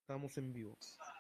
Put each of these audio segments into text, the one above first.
Estamos en vivo.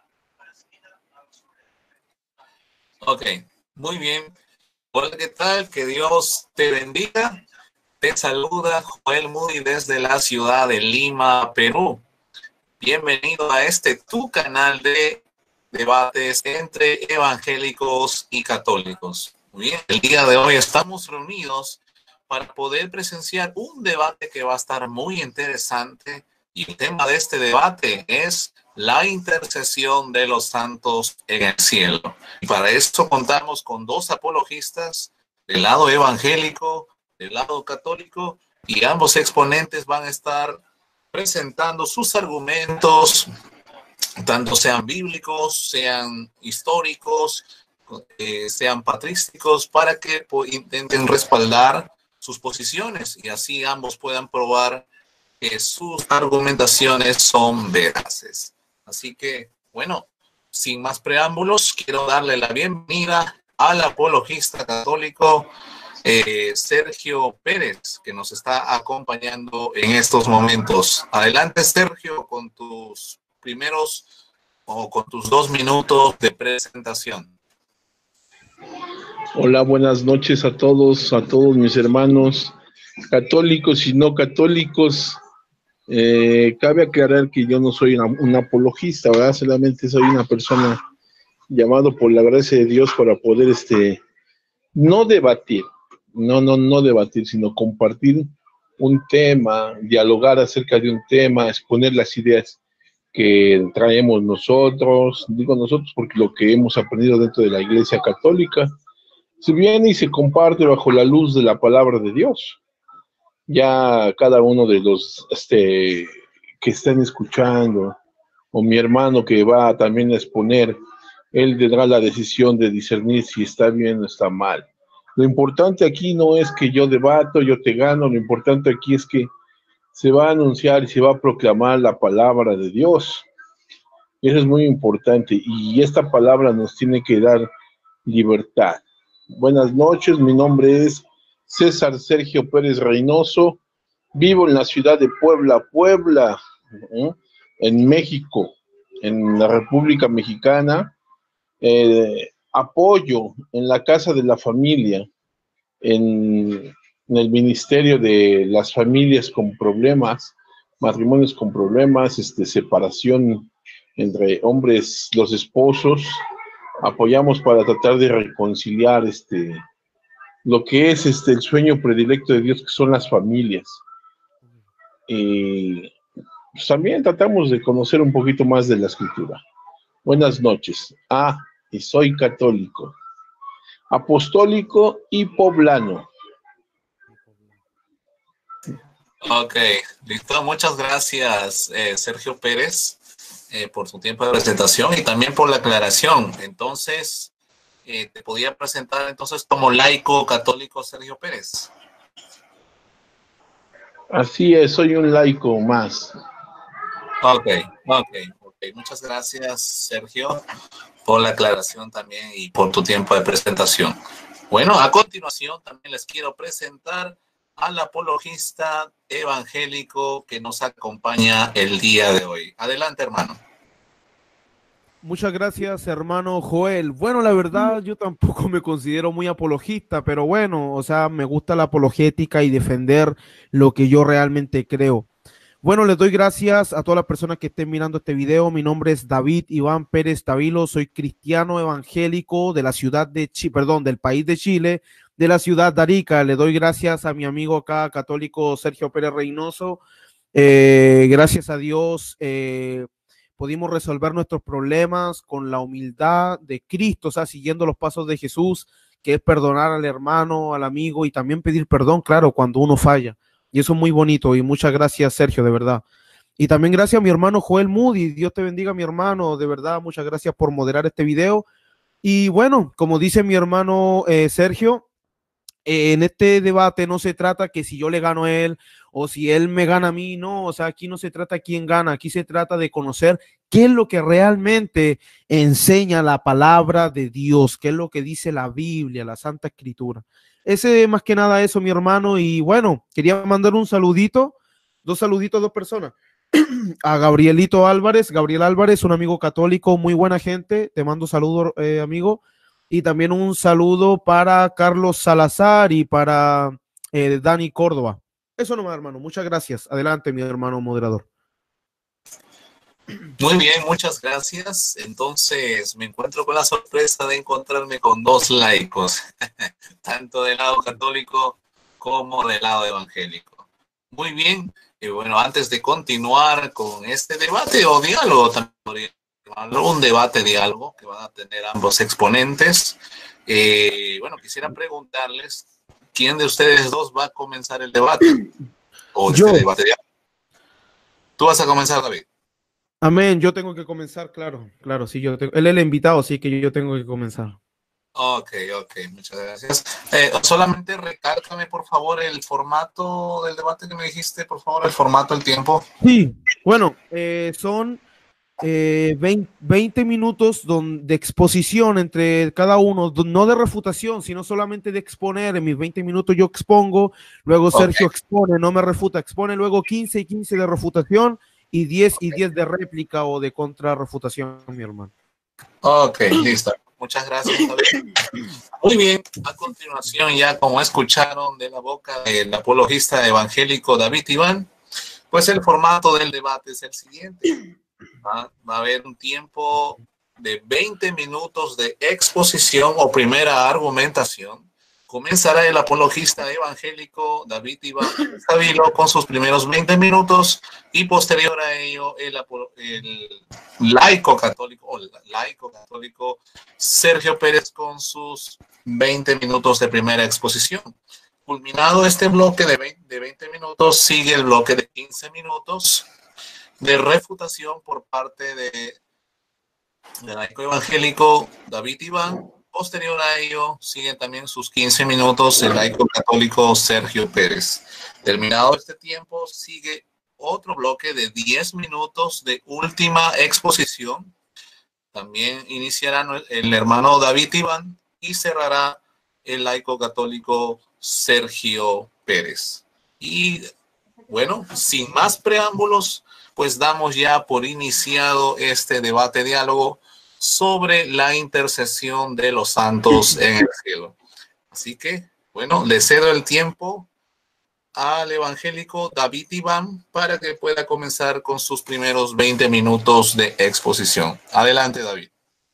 Ok, muy bien. Hola, ¿qué tal? Que Dios te bendiga. Te saluda Joel Moody desde la ciudad de Lima, Perú. Bienvenido a tu canal de debates entre evangélicos y católicos. Muy bien, el día de hoy estamos reunidos para poder presenciar un debate que va a estar muy interesante, y el tema de este debate es la intercesión de los santos en el cielo. Y para esto contamos con dos apologistas del lado evangélico, del lado católico, y ambos exponentes van a estar presentando sus argumentos, tanto sean bíblicos, sean históricos, sean patrísticos, para que intenten respaldar sus posiciones y así ambos puedan probar que sus argumentaciones son veraces. Así que, bueno, sin más preámbulos, quiero darle la bienvenida al apologista católico Sergio Pérez, que nos está acompañando en estos momentos. Adelante, Sergio, con tus primeros o con tus 2 minutos de presentación. Hola, buenas noches a todos mis hermanos católicos y no católicos. Cabe aclarar que yo no soy un apologista, ¿verdad? Solamente soy una persona llamado por la gracia de Dios para poder no debatir, no debatir, sino compartir un tema, dialogar acerca de un tema, exponer las ideas que traemos nosotros, digo nosotros porque lo que hemos aprendido dentro de la Iglesia Católica se viene y se comparte bajo la luz de la palabra de Dios. Ya cada uno de los que estén escuchando, o mi hermano que va también a exponer, él tendrá la decisión de discernir si está bien o está mal. Lo importante aquí no es que yo debato, yo te gano, lo importante aquí es que se va a anunciar y se va a proclamar la palabra de Dios. Eso es muy importante, y esta palabra nos tiene que dar libertad. Buenas noches, mi nombre es César Sergio Pérez Reynoso, vivo en la ciudad de Puebla, en México, en la República Mexicana. Apoyo en la Casa de la Familia, en el Ministerio de las Familias con Problemas, matrimonios con problemas, separación entre hombres, los esposos. Apoyamos para tratar de reconciliar lo que es el sueño predilecto de Dios, que son las familias. Y pues también tratamos de conocer un poquito más de la Escritura. Buenas noches. Y soy católico, apostólico y poblano. Ok, listo. Muchas gracias, Sergio Pérez, por tu tiempo de presentación y también por la aclaración. Entonces, te podía presentar entonces como laico católico Sergio Pérez. Así es, soy un laico más. Ok. Muchas gracias, Sergio, por la aclaración también y por tu tiempo de presentación. Bueno, a continuación también les quiero presentar al apologista evangélico que nos acompaña el día de hoy. Adelante, hermano. Muchas gracias, hermano Joel. Bueno, la verdad, yo tampoco me considero muy apologista, pero bueno, o sea, me gusta la apologética y defender lo que yo realmente creo. Bueno, les doy gracias a todas las personas que estén mirando este video. Mi nombre es David Iván Pérez Tavilo, soy cristiano evangélico de la ciudad de del país de Chile, de la ciudad de Arica. Le doy gracias a mi amigo acá, católico Sergio Pérez Reynoso. Gracias a Dios, pudimos resolver nuestros problemas con la humildad de Cristo, o sea, siguiendo los pasos de Jesús, que es perdonar al hermano, al amigo y también pedir perdón, claro, cuando uno falla. Y eso es muy bonito y muchas gracias, Sergio, de verdad. Y también gracias a mi hermano Joel Moody. Dios te bendiga, mi hermano, de verdad, muchas gracias por moderar este video. Y bueno, como dice mi hermano Sergio, en este debate no se trata que si yo le gano a él o si él me gana a mí, no, o sea, aquí no se trata quién gana, aquí se trata de conocer qué es lo que realmente enseña la palabra de Dios, qué es lo que dice la Biblia, la Santa Escritura. Ese más que nada eso, mi hermano, y bueno, quería mandar un saludito, dos saluditos a dos personas. a Gabrielito Álvarez, Gabriel Álvarez, un amigo católico, muy buena gente, te mando saludos, amigo, y también un saludo para Carlos Salazar y para Dani Córdoba. Eso nomás, hermano, muchas gracias. Adelante, mi hermano moderador. Muy bien, muchas gracias. Entonces, me encuentro con la sorpresa de encontrarme con dos laicos, tanto del lado católico como del lado evangélico. Muy bien, y bueno, antes de continuar con este debate o diálogo, también podría llamarlo un debate-diálogo que van a tener ambos exponentes, bueno, quisiera preguntarles, ¿quién de ustedes dos va a comenzar el debate? O Yo. este debate-diálogo. Tú vas a comenzar, David. Amén, yo tengo que comenzar, claro, sí, él es el invitado, sí que yo tengo que comenzar. Ok, muchas gracias. Solamente recálcame, por favor, el formato del debate que me dijiste, por favor, el formato, el tiempo. Sí, bueno, son 20 minutos de exposición entre cada uno, no de refutación, sino solamente de exponer. En mis 20 minutos yo expongo, luego Sergio expone, no me refuta, expone, luego 15 y 15 de refutación y 10 y 10 de réplica o de contrarrefutación, mi hermano. Ok, listo. Muchas gracias, David. Muy bien, a continuación, ya como escucharon de la boca del apologista evangélico David Iván, pues el formato del debate es el siguiente. Va a haber un tiempo de 20 minutos de exposición o primera argumentación. Comenzará el apologista evangélico David Iván Savilo con sus primeros 20 minutos y posterior a ello el laico católico Sergio Pérez con sus 20 minutos de primera exposición. Culminado este bloque de 20 minutos, sigue el bloque de 15 minutos de refutación por parte del laico evangélico David Iván. Posterior a ello, siguen también sus 15 minutos el laico católico Sergio Pérez. Terminado este tiempo, sigue otro bloque de 10 minutos de última exposición. También iniciará el hermano David Iván y cerrará el laico católico Sergio Pérez. Y bueno, sin más preámbulos, pues damos ya por iniciado este debate-diálogo sobre la intercesión de los santos en el cielo. Así que, bueno, le cedo el tiempo al evangélico David Iván para que pueda comenzar con sus primeros 20 minutos de exposición. Adelante, David.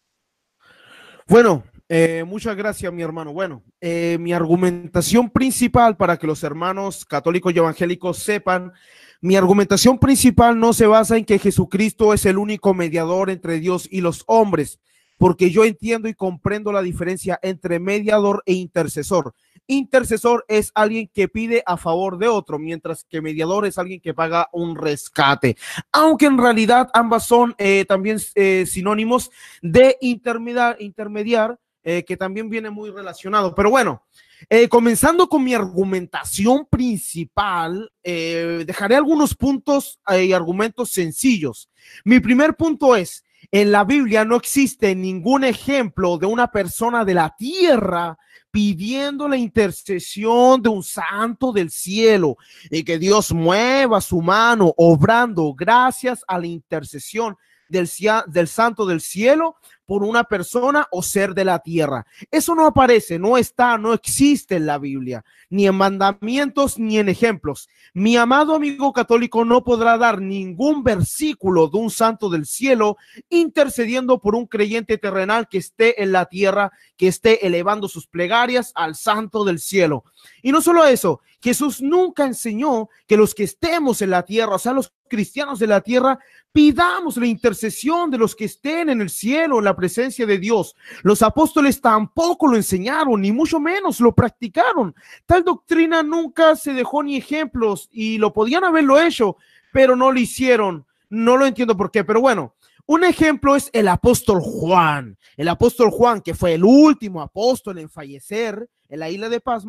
Bueno, muchas gracias, mi hermano. Bueno, mi argumentación principal para que los hermanos católicos y evangélicos sepan, mi argumentación principal no se basa en que Jesucristo es el único mediador entre Dios y los hombres, porque yo entiendo y comprendo la diferencia entre mediador e intercesor. Intercesor es alguien que pide a favor de otro, mientras que mediador es alguien que paga un rescate, aunque en realidad ambas son también sinónimos de intermediar, que también viene muy relacionado. Pero bueno, comenzando con mi argumentación principal, dejaré algunos puntos y argumentos sencillos. Mi primer punto es: en la Biblia no existe ningún ejemplo de una persona de la tierra pidiendo la intercesión de un santo del cielo y que Dios mueva su mano obrando gracias a la intercesión del santo del cielo por una persona o ser de la tierra. Eso no aparece, no está, no existe en la Biblia, ni en mandamientos ni en ejemplos. Mi amado amigo católico no podrá dar ningún versículo de un santo del cielo intercediendo por un creyente terrenal que esté en la tierra, que esté elevando sus plegarias al santo del cielo. Y no solo eso, Jesús nunca enseñó que los que estemos en la tierra, o sea, los cristianos de la tierra, pidamos la intercesión de los que estén en el cielo, en la presencia de Dios. Los apóstoles tampoco lo enseñaron, ni mucho menos lo practicaron. Tal doctrina nunca se dejó ni ejemplos, y lo podían haberlo hecho, pero no lo hicieron. No lo entiendo por qué, pero bueno. Un ejemplo es el apóstol Juan. El apóstol Juan, que fue el último apóstol en fallecer en la isla de Pasmo,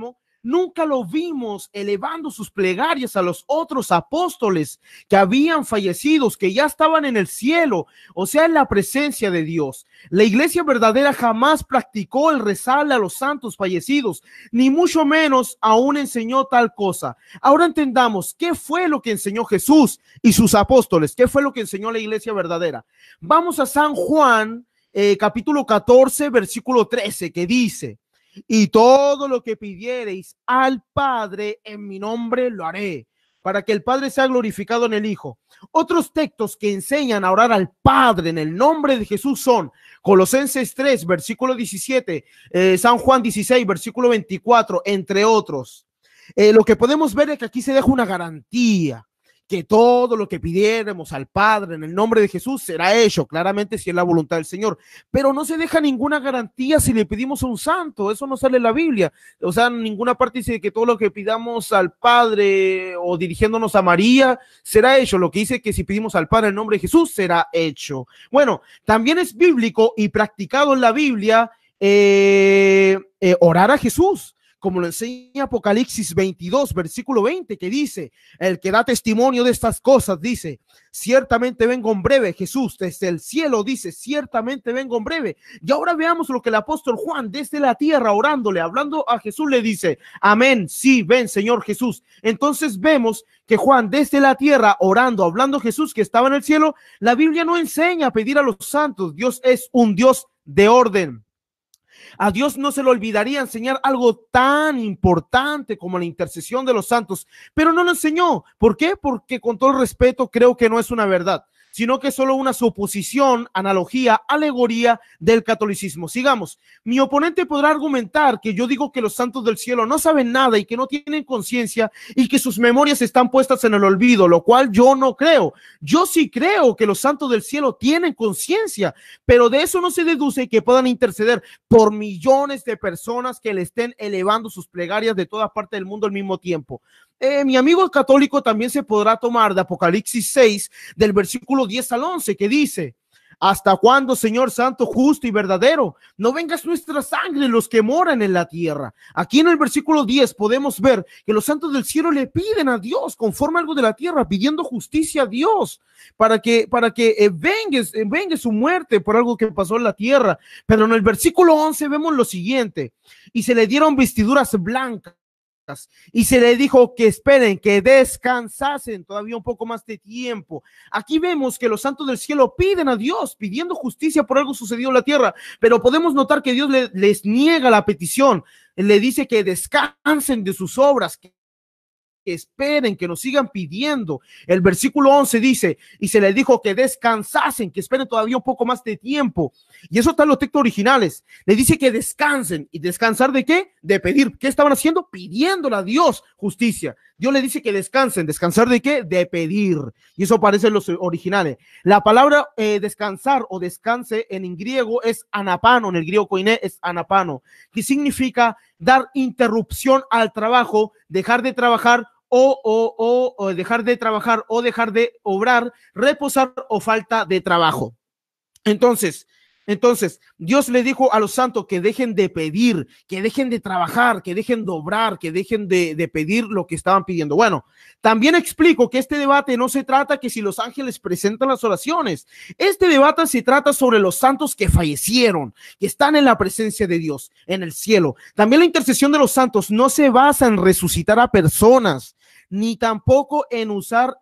Nunca lo vimos elevando sus plegarias a los otros apóstoles que habían fallecido, que ya estaban en el cielo, o sea, en la presencia de Dios. La iglesia verdadera jamás practicó el rezarle a los santos fallecidos, ni mucho menos aún enseñó tal cosa. Ahora entendamos qué fue lo que enseñó Jesús y sus apóstoles, qué fue lo que enseñó la iglesia verdadera. Vamos a San Juan, capítulo 14, versículo 13, que dice: y todo lo que pidiereis al Padre en mi nombre lo haré, para que el Padre sea glorificado en el Hijo. Otros textos que enseñan a orar al Padre en el nombre de Jesús son Colosenses 3, versículo 17, San Juan 16, versículo 24, entre otros. Lo que podemos ver es que aquí se deja una garantía, que todo lo que pidiéramos al Padre en el nombre de Jesús será hecho, claramente si es la voluntad del Señor, pero no se deja ninguna garantía si le pedimos a un santo. Eso no sale en la Biblia. O sea, en ninguna parte dice que todo lo que pidamos al Padre o dirigiéndonos a María será hecho. Lo que dice que si pedimos al Padre en el nombre de Jesús será hecho. Bueno, también es bíblico y practicado en la Biblia orar a Jesús, como lo enseña Apocalipsis 22, versículo 20, que dice: el que da testimonio de estas cosas dice, ciertamente vengo en breve. Jesús desde el cielo dice, ciertamente vengo en breve. Y ahora veamos lo que el apóstol Juan desde la tierra orándole, hablando a Jesús, le dice: amén, sí, ven Señor Jesús. Entonces vemos que Juan desde la tierra orando, hablando a Jesús que estaba en el cielo. La Biblia no enseña a pedir a los santos. Dios es un Dios de orden. A Dios no se le olvidaría enseñar algo tan importante como la intercesión de los santos, pero no lo enseñó. ¿Por qué? Porque, con todo el respeto, creo que no es una verdad, sino que es solo una suposición, analogía, alegoría del catolicismo. Sigamos. Mi oponente podrá argumentar que yo digo que los santos del cielo no saben nada y que no tienen conciencia y que sus memorias están puestas en el olvido, lo cual yo no creo. Yo sí creo que los santos del cielo tienen conciencia, pero de eso no se deduce que puedan interceder por millones de personas que le estén elevando sus plegarias de toda parte del mundo al mismo tiempo. Mi amigo católico también se podrá tomar de Apocalipsis 6, del versículo 10 al 11, que dice: ¿hasta cuándo, Señor santo, justo y verdadero, no vengas nuestra sangre los que moran en la tierra? Aquí en el versículo 10 podemos ver que los santos del cielo le piden a Dios, conforme algo de la tierra, pidiendo justicia a Dios, para que vengue su muerte por algo que pasó en la tierra. Pero en el versículo 11 vemos lo siguiente: y se le dieron vestiduras blancas, y se le dijo que esperen, que descansasen todavía un poco más de tiempo. Aquí vemos que los santos del cielo piden a Dios, pidiendo justicia por algo sucedido en la tierra, pero podemos notar que Dios les niega la petición. Le dice que descansen de sus obras, que esperen, que nos sigan pidiendo. El versículo 11 dice: y se les dijo que descansasen, que esperen todavía un poco más de tiempo. Y eso está en los textos originales. Le dice que descansen. ¿Y descansar de qué? De pedir. ¿Qué estaban haciendo? Pidiéndole a Dios justicia. Dios le dice que descansen. ¿Descansar de qué? De pedir. Y eso aparece en los originales. La palabra descansar o descanse en griego es anapano, en el griego koiné es anapano, que significa dar interrupción al trabajo, dejar de trabajar o dejar de trabajar o dejar de obrar, reposar o falta de trabajo. Entonces, Dios le dijo a los santos que dejen de pedir, que dejen de trabajar, que dejen de obrar, que dejen de pedir lo que estaban pidiendo. Bueno, también explico que este debate no se trata que si los ángeles presentan las oraciones. Este debate se trata sobre los santos que fallecieron, que están en la presencia de Dios, en el cielo. También la intercesión de los santos no se basa en resucitar a personas, ni tampoco en usar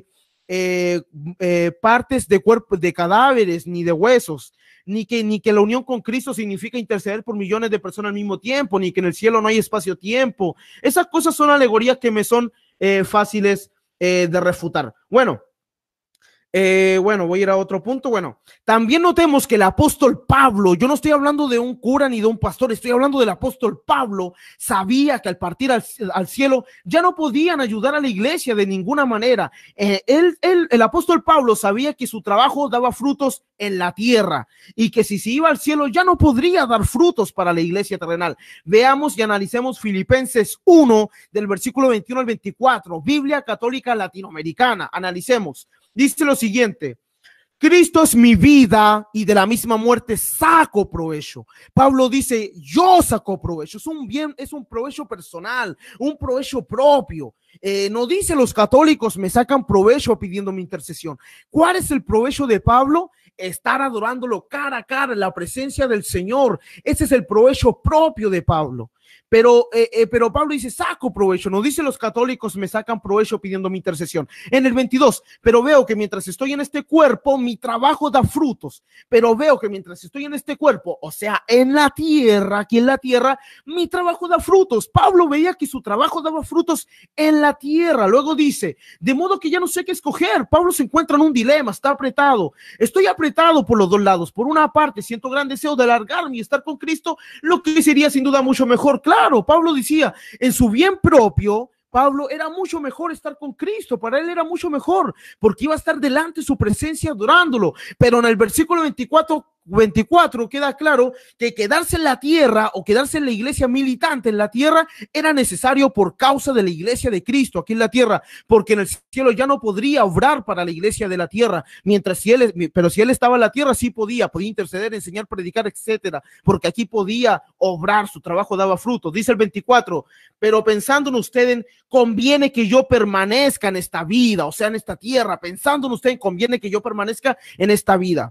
partes de cuerpos, de cadáveres, ni de huesos, ni que la unión con Cristo significa interceder por millones de personas al mismo tiempo, ni que en el cielo no hay espacio-tiempo. Esas cosas son alegorías que me son fáciles de refutar. Bueno, voy a ir a otro punto. Bueno, también notemos que el apóstol Pablo, yo no estoy hablando de un cura ni de un pastor, estoy hablando del apóstol Pablo, sabía que al partir al cielo ya no podían ayudar a la iglesia de ninguna manera. El apóstol Pablo sabía que su trabajo daba frutos en la tierra y que si se iba al cielo ya no podría dar frutos para la iglesia terrenal. Veamos y analicemos Filipenses 1 del versículo 21 al 24, Biblia Católica Latinoamericana. Analicemos. Dice lo siguiente: Cristo es mi vida y de la misma muerte saco provecho. Pablo dice, yo saco provecho. Es un bien, es un provecho personal, un provecho propio. No dice los católicos me sacan provecho pidiendo mi intercesión. ¿Cuál es el provecho de Pablo? Estar adorándolo cara a cara en la presencia del Señor. Ese es el provecho propio de Pablo. Pero Pablo dice, saco provecho. No dice los católicos me sacan provecho pidiendo mi intercesión. En el 22, pero veo que mientras estoy en este cuerpo, mi trabajo da frutos. Pero veo que mientras estoy en este cuerpo, o sea, en la tierra, aquí en la tierra, mi trabajo da frutos. Pablo veía que su trabajo daba frutos en la tierra. Luego dice, de modo que ya no sé qué escoger. Pablo se encuentra en un dilema, está apretado. Estoy apretado por los dos lados. Por una parte, siento gran deseo de alargarme y estar con Cristo, lo que sería sin duda mucho mejor. Claro, Pablo decía, en su bien propio, Pablo era mucho mejor estar con Cristo, para él era mucho mejor, porque iba a estar delante de su presencia adorándolo. Pero en el versículo 24 queda claro que quedarse en la tierra o quedarse en la iglesia militante en la tierra era necesario por causa de la iglesia de Cristo aquí en la tierra, porque en el cielo ya no podría obrar para la iglesia de la tierra, mientras si él estaba en la tierra sí podía interceder, enseñar, predicar, etcétera, porque aquí podía obrar, su trabajo daba fruto. Dice el 24, pero pensando en ustedes, conviene que yo permanezca en esta vida, o sea, en esta tierra, pensando en ustedes, conviene que yo permanezca en esta vida.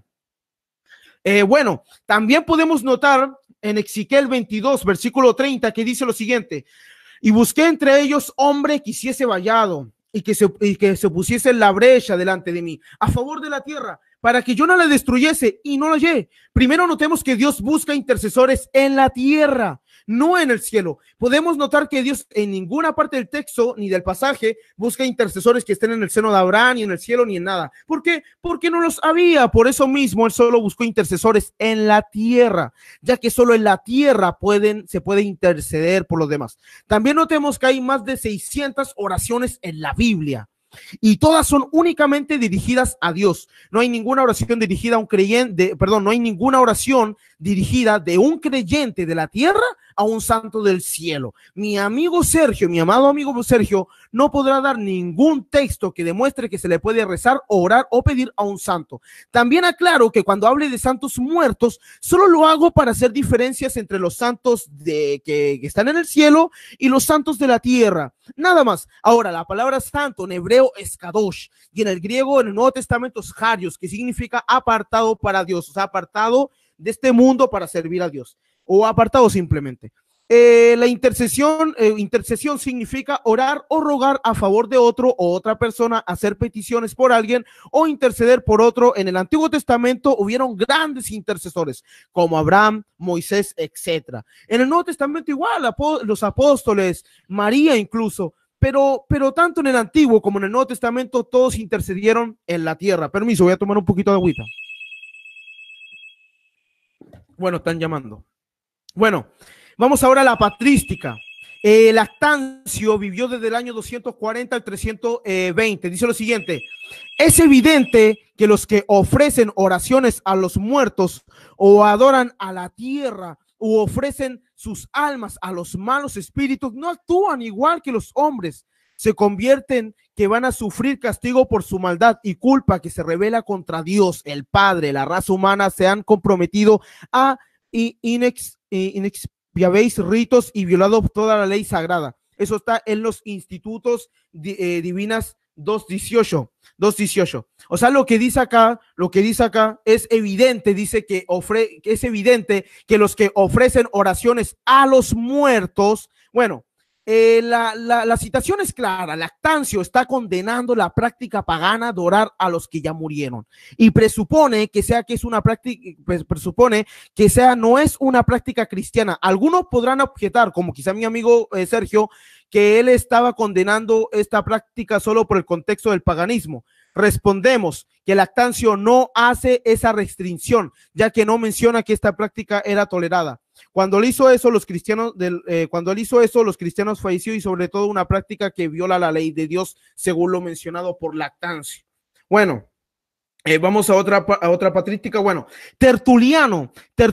Bueno, también podemos notar en Ezequiel 22, versículo 30, que dice lo siguiente: y busqué entre ellos hombre que hiciese vallado y que se pusiese en la brecha delante de mí, a favor de la tierra, para que yo no la destruyese, y no la hallé. Primero notemos que Dios busca intercesores en la tierra, no en el cielo. Podemos notar que Dios en ninguna parte del texto ni del pasaje busca intercesores que estén en el seno de Abraham, ni en el cielo, ni en nada. ¿Por qué? Porque no los había. Por eso mismo él solo buscó intercesores en la tierra, ya que solo en la tierra se puede interceder por los demás. También notemos que hay más de 600 oraciones en la Biblia, y todas son únicamente dirigidas a Dios. No hay ninguna oración dirigida a un creyente, no hay ninguna oración dirigida de un creyente de la tierra a un santo del cielo. Mi amigo Sergio, mi amado amigo Sergio, no podrá dar ningún texto que demuestre que se le puede rezar, orar o pedir a un santo. También aclaro que cuando hable de santos muertos, solo lo hago para hacer diferencias entre los santos que están en el cielo y los santos de la tierra. Nada más. Ahora, la palabra santo en hebreo es kadosh, y en el griego, en el Nuevo Testamento, es harios, que significa apartado para Dios, o sea, apartado de este mundo para servir a Dios, o apartado simplemente. La intercesión significa orar o rogar a favor de otro o otra persona, hacer peticiones por alguien o interceder por otro. En el Antiguo Testamento hubieron grandes intercesores como Abraham, Moisés, etcétera. En el Nuevo Testamento igual, los apóstoles, María incluso, pero tanto en el Antiguo como en el Nuevo Testamento todos intercedieron en la tierra. Permiso, voy a tomar un poquito de agüita. Bueno, están llamando. Bueno, vamos ahora a la patrística. Lactancio vivió desde el año 240 al 320. Dice lo siguiente: es evidente que los que ofrecen oraciones a los muertos o adoran a la tierra o ofrecen sus almas a los malos espíritus no actúan igual que los hombres. Se convierten que van a sufrir castigo por su maldad y culpa que se revela contra Dios, el Padre. La raza humana se han comprometido a inexpiabéis ritos y violado toda la ley sagrada. Eso está en los Institutos Divinas 2.18. O sea, lo que dice acá es evidente, dice que es evidente que los que ofrecen oraciones a los muertos, bueno, la citación es clara. Lactancio está condenando la práctica pagana de orar a los que ya murieron y presupone que es una práctica, no es una práctica cristiana. Algunos podrán objetar, como quizá mi amigo Sergio, que él estaba condenando esta práctica solo por el contexto del paganismo. Respondemos que Lactancio no hace esa restricción, ya que no menciona que esta práctica era tolerada. Cuando él hizo eso, los cristianos falleció, y sobre todo una práctica que viola la ley de Dios, según lo mencionado por Lactancio. Bueno, Vamos a otra patrística. Bueno, Tertuliano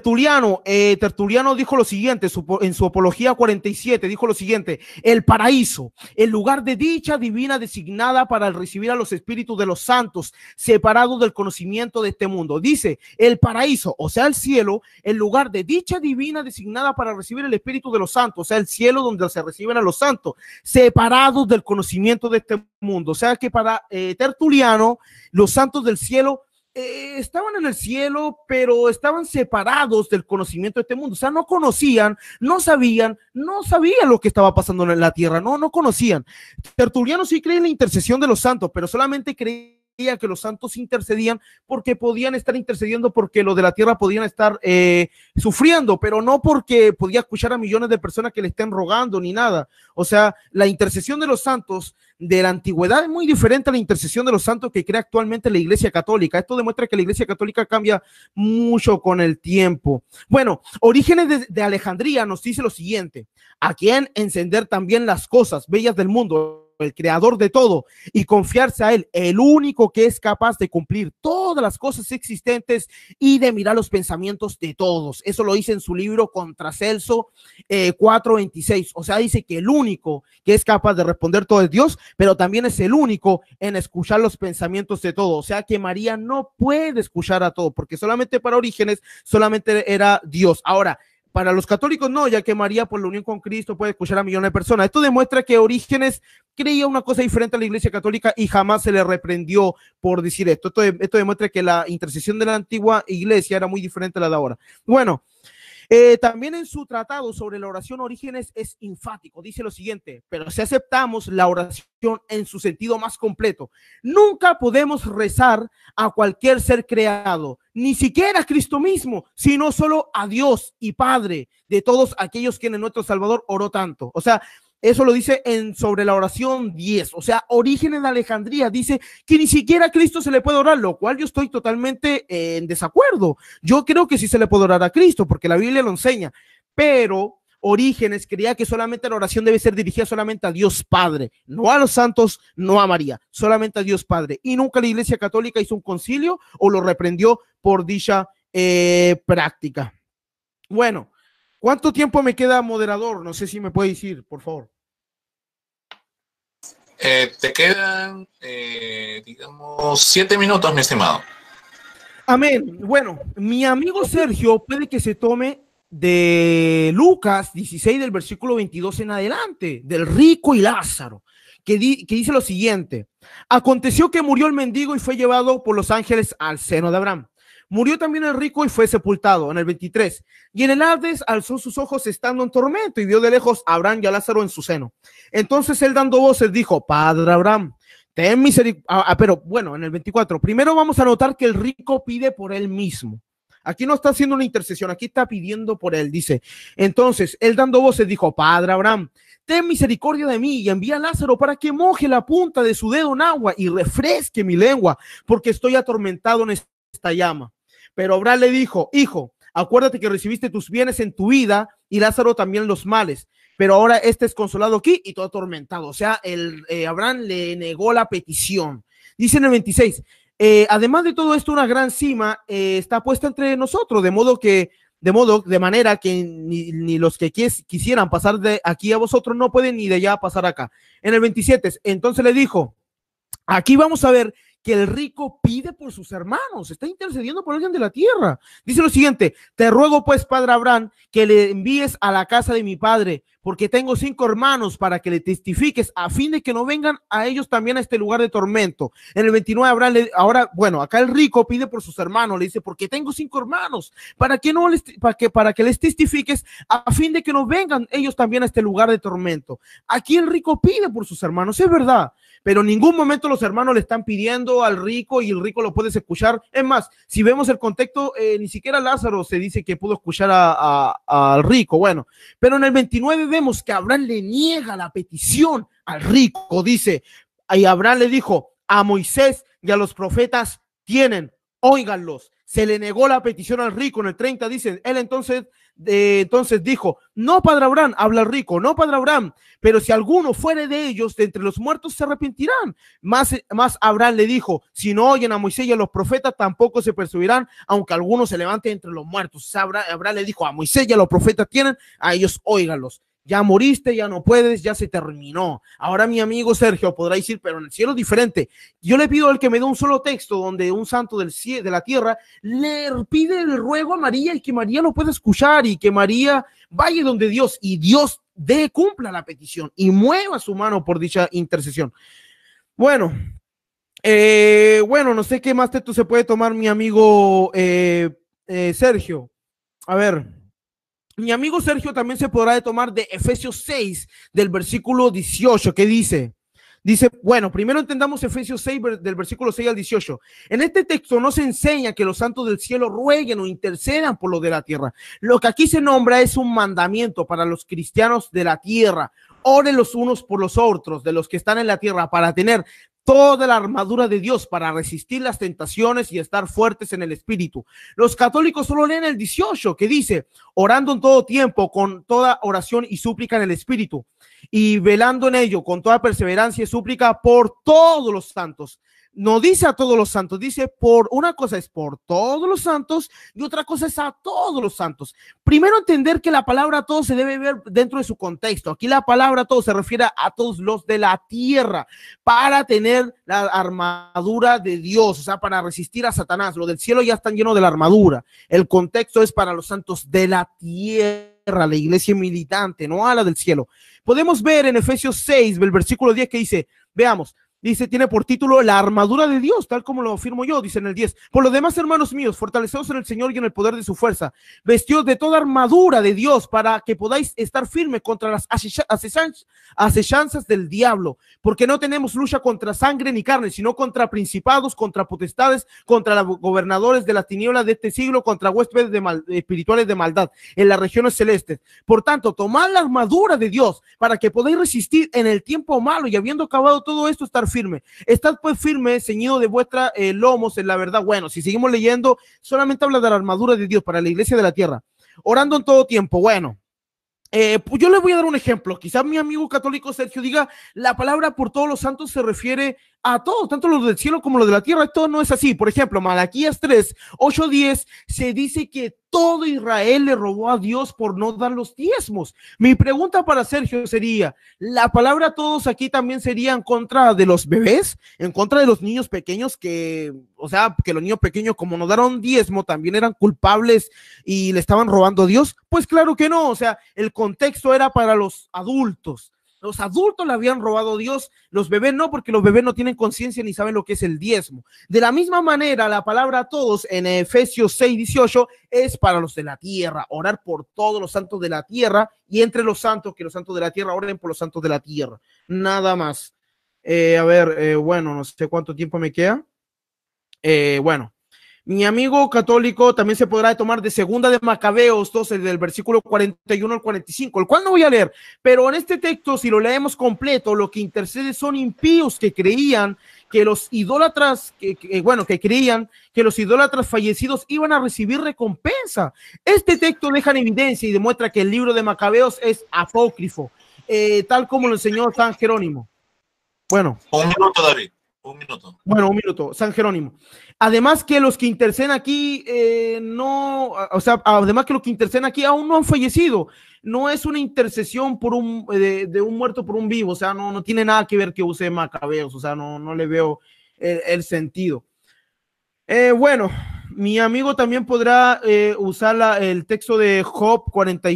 dijo lo siguiente, en su Apología 47, dijo lo siguiente: el paraíso, el lugar de dicha divina designada para recibir a los espíritus de los santos, separados del conocimiento de este mundo. Dice, el paraíso, o sea, el cielo, el lugar de dicha divina designada para recibir el espíritu de los santos, o sea, el cielo donde se reciben a los santos, separados del conocimiento de este mundo. O sea que para Tertuliano, los santos del cielo estaban en el cielo, pero estaban separados del conocimiento de este mundo. O sea, no conocían, no sabían lo que estaba pasando en la tierra, no conocían. Tertuliano sí cree en la intercesión de los santos, pero solamente creía que los santos intercedían porque podían estar intercediendo, porque los de la tierra podían estar sufriendo, pero no porque podía escuchar a millones de personas que le estén rogando ni nada. O sea, la intercesión de los santos de la antigüedad es muy diferente a la intercesión de los santos que crea actualmente la Iglesia Católica. Esto demuestra que la Iglesia Católica cambia mucho con el tiempo. Bueno, Orígenes de Alejandría nos dice lo siguiente: a quien encender también las cosas bellas del mundo, el creador de todo, y confiarse a él, el único que es capaz de cumplir todas las cosas existentes y de mirar los pensamientos de todos. Eso lo dice en su libro Contra Celso 4:26. O sea, dice que el único que es capaz de responder todo es Dios, pero también es el único en escuchar los pensamientos de todos. O sea que María no puede escuchar a todo, porque solamente para Orígenes solamente era Dios. Ahora, para los católicos no, ya que María por la unión con Cristo puede escuchar a millones de personas. Esto demuestra que Orígenes creía una cosa diferente a la Iglesia Católica y jamás se le reprendió por decir esto. Esto demuestra que la intercesión de la antigua Iglesia era muy diferente a la de ahora. Bueno, también en su tratado sobre la oración Orígenes es enfático, dice lo siguiente: pero si aceptamos la oración en su sentido más completo, nunca podemos rezar a cualquier ser creado, ni siquiera a Cristo mismo, sino solo a Dios y Padre de todos aquellos quienes nuestro Salvador oró tanto. O sea, eso lo dice sobre la oración 10. O sea, Orígenes de Alejandría dice que ni siquiera a Cristo se le puede orar, lo cual yo estoy totalmente en desacuerdo. Yo creo que sí se le puede orar a Cristo, porque la Biblia lo enseña, pero Orígenes creía que solamente la oración debe ser dirigida solamente a Dios Padre, no a los santos, no a María, solamente a Dios Padre. Y nunca la Iglesia Católica hizo un concilio o lo reprendió por dicha práctica. Bueno, ¿cuánto tiempo me queda, moderador? No sé si me puede decir, por favor. Te quedan, digamos, 7 minutos, mi estimado. Amén. Bueno, mi amigo Sergio puede que se tome de Lucas 16, del versículo 22 en adelante, del rico y Lázaro, que dice lo siguiente: aconteció que murió el mendigo y fue llevado por los ángeles al seno de Abraham. Murió también el rico y fue sepultado. En el 23, y en el Hades alzó sus ojos estando en tormento y vio de lejos a Abraham y a Lázaro en su seno. Entonces él, dando voces, dijo: Padre Abraham, ten misericordia. Pero bueno, en el 24, primero vamos a notar que el rico pide por él mismo. Aquí no está haciendo una intercesión, aquí está pidiendo por él. Dice, entonces él, dando voces, dijo: Padre Abraham, ten misericordia de mí y envía a Lázaro para que moje la punta de su dedo en agua y refresque mi lengua, porque estoy atormentado en esta llama. Pero Abraham le dijo: hijo, acuérdate que recibiste tus bienes en tu vida y Lázaro también los males, pero ahora este es consolado aquí y todo atormentado. O sea, Abraham le negó la petición. Dice en el 26, además de todo esto, una gran cima está puesta entre nosotros, de manera que ni los que quisieran pasar de aquí a vosotros no pueden ni de allá pasar acá. En el 27, entonces le dijo: aquí vamos a ver que el rico pide por sus hermanos, está intercediendo por alguien de la tierra. Dice lo siguiente: te ruego pues, padre Abraham, que le envíes a la casa de mi padre, porque tengo 5 hermanos, para que le testifiques, a fin de que no vengan a ellos también a este lugar de tormento. En el 29, Abraham acá el rico pide por sus hermanos, le dice: porque tengo 5 hermanos, para que les testifiques, a fin de que no vengan ellos también a este lugar de tormento. Aquí el rico pide por sus hermanos, es verdad, pero en ningún momento los hermanos le están pidiendo al rico y el rico lo puedes escuchar. Es más, si vemos el contexto, ni siquiera Lázaro se dice que pudo escuchar al rico. Bueno, pero en el 29 vemos que Abraham le niega la petición al rico. Dice, y Abraham le dijo: a Moisés y a los profetas tienen, óiganlos. Se le negó la petición al rico. En el 30 dice, él entonces Entonces dijo, no, padre Abraham, habla el rico, no, padre Abraham, pero si alguno fuere de ellos, de entre los muertos se arrepentirán. Más Abraham le dijo, si no oyen a Moisés y a los profetas, tampoco se persuadirán, aunque alguno se levante entre los muertos. Abraham le dijo, a Moisés y a los profetas tienen, a ellos óiganlos. Ya moriste, ya no puedes, ya se terminó. Ahora mi amigo Sergio podrá decir, pero en el cielo es diferente. Yo le pido al que me dé un solo texto donde un santo del cielo, de la tierra, le pide el ruego a María y que María lo pueda escuchar y que María vaya donde Dios y Dios cumpla la petición y mueva su mano por dicha intercesión. Bueno, no sé qué más texto se puede tomar mi amigo Sergio. A ver. Mi amigo Sergio también se podrá tomar de Efesios 6, del versículo 18, que dice, bueno, primero entendamos Efesios 6, del versículo 6 al 18. En este texto no se enseña que los santos del cielo rueguen o intercedan por los de la tierra. Lo que aquí se nombra es un mandamiento para los cristianos de la tierra. Oren los unos por los otros, de los que están en la tierra, para tener toda la armadura de Dios para resistir las tentaciones y estar fuertes en el espíritu. Los católicos solo leen el 18, que dice, orando en todo tiempo, con toda oración y súplica en el espíritu, y velando en ello con toda perseverancia y súplica por todos los santos. No dice a todos los santos, dice por una cosa es por todos los santos y otra cosa es a todos los santos. Primero entender que la palabra todos se debe ver dentro de su contexto. Aquí la palabra todos se refiere a todos los de la tierra para tener la armadura de Dios, o sea, para resistir a Satanás. Los del cielo ya están llenos de la armadura. El contexto es para los santos de la tierra, la iglesia militante, no a la del cielo. Podemos ver en Efesios 6, el versículo 10 que dice, veamos, dice, tiene por título la armadura de Dios, tal como lo afirmo yo, dice en el 10. Por lo demás, hermanos míos, fortaleceos en el Señor y en el poder de su fuerza. Vestidos de toda armadura de Dios para que podáis estar firmes contra las asechanzas del diablo. Porque no tenemos lucha contra sangre ni carne, sino contra principados, contra potestades, contra los gobernadores de las tinieblas de este siglo, contra huéspedes espirituales de maldad en las regiones celestes. Por tanto, tomad la armadura de Dios para que podáis resistir en el tiempo malo y habiendo acabado todo esto, estar firme. Estad pues firme, ceñido de vuestra lomos en la verdad. Bueno, si seguimos leyendo, solamente habla de la armadura de Dios para la iglesia de la tierra. Orando en todo tiempo. Bueno, pues yo les voy a dar un ejemplo. Quizás mi amigo católico Sergio diga, la palabra por todos los santos se refiere a todos, tanto los del cielo como los de la tierra. Esto no es así. Por ejemplo, Malaquías 3, 8, 10, se dice que todo Israel le robó a Dios por no dar los diezmos. Mi pregunta para Sergio sería, ¿la palabra todos aquí también sería en contra de los bebés? ¿En contra de los niños pequeños que, o sea, que los niños pequeños como no daron diezmo también eran culpables y le estaban robando a Dios? Pues claro que no. O sea, el contexto era para los adultos. Los adultos le habían robado a Dios, los bebés no, porque los bebés no tienen conciencia ni saben lo que es el diezmo. De la misma manera, la palabra todos en Efesios 6, 18 es para los de la tierra, orar por todos los santos de la tierra y entre los santos, que los santos de la tierra oren por los santos de la tierra. Nada más. Bueno, no sé cuánto tiempo me queda. Bueno. Mi amigo católico también se podrá tomar de segunda de Macabeos 12, del versículo 41 al 45, el cual no voy a leer, pero en este texto, si lo leemos completo, lo que intercede son impíos que creían que los idólatras, que creían que los idólatras fallecidos iban a recibir recompensa. Este texto deja en evidencia y demuestra que el libro de Macabeos es apócrifo, tal como lo enseñó San Jerónimo. Bueno. Un minuto, David. Un minuto. Bueno, un minuto, San Jerónimo. Además que los que interceden aquí además que los que interceden aquí aún no han fallecido. No es una intercesión por de un muerto por un vivo, o sea, no tiene nada que ver que use Macabeos, o sea, no le veo el sentido. Bueno, mi amigo también podrá usar el texto de Job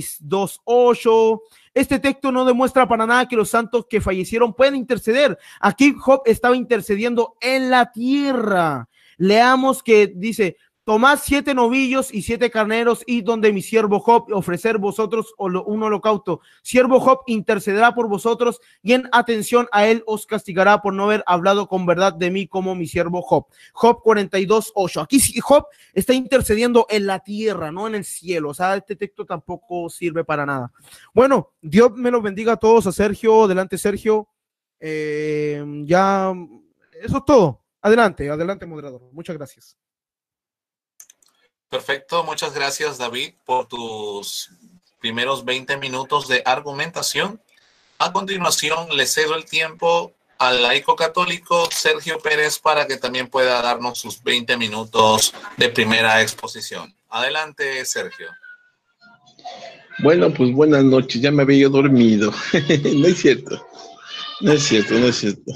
42:8. Este texto no demuestra para nada que los santos que fallecieron pueden interceder. Aquí Job estaba intercediendo en la tierra. Leamos que dice, tomad 7 novillos y 7 carneros y donde mi siervo Job ofrecer vosotros un holocausto. Siervo Job intercederá por vosotros y en atención a él os castigará por no haber hablado con verdad de mí como mi siervo Job. Job 42:8. Aquí Job está intercediendo en la tierra, no en el cielo. O sea, este texto tampoco sirve para nada. Bueno, Dios me los bendiga a todos. A Sergio, adelante Sergio. Ya, eso es todo. Adelante, moderador. Muchas gracias. Perfecto, muchas gracias David por tus primeros 20 minutos de argumentación. A continuación le cedo el tiempo al laico católico Sergio Pérez para que también pueda darnos sus 20 minutos de primera exposición. Adelante, Sergio. Bueno, pues buenas noches, ya me había yo dormido. No es cierto, no es cierto, no es cierto.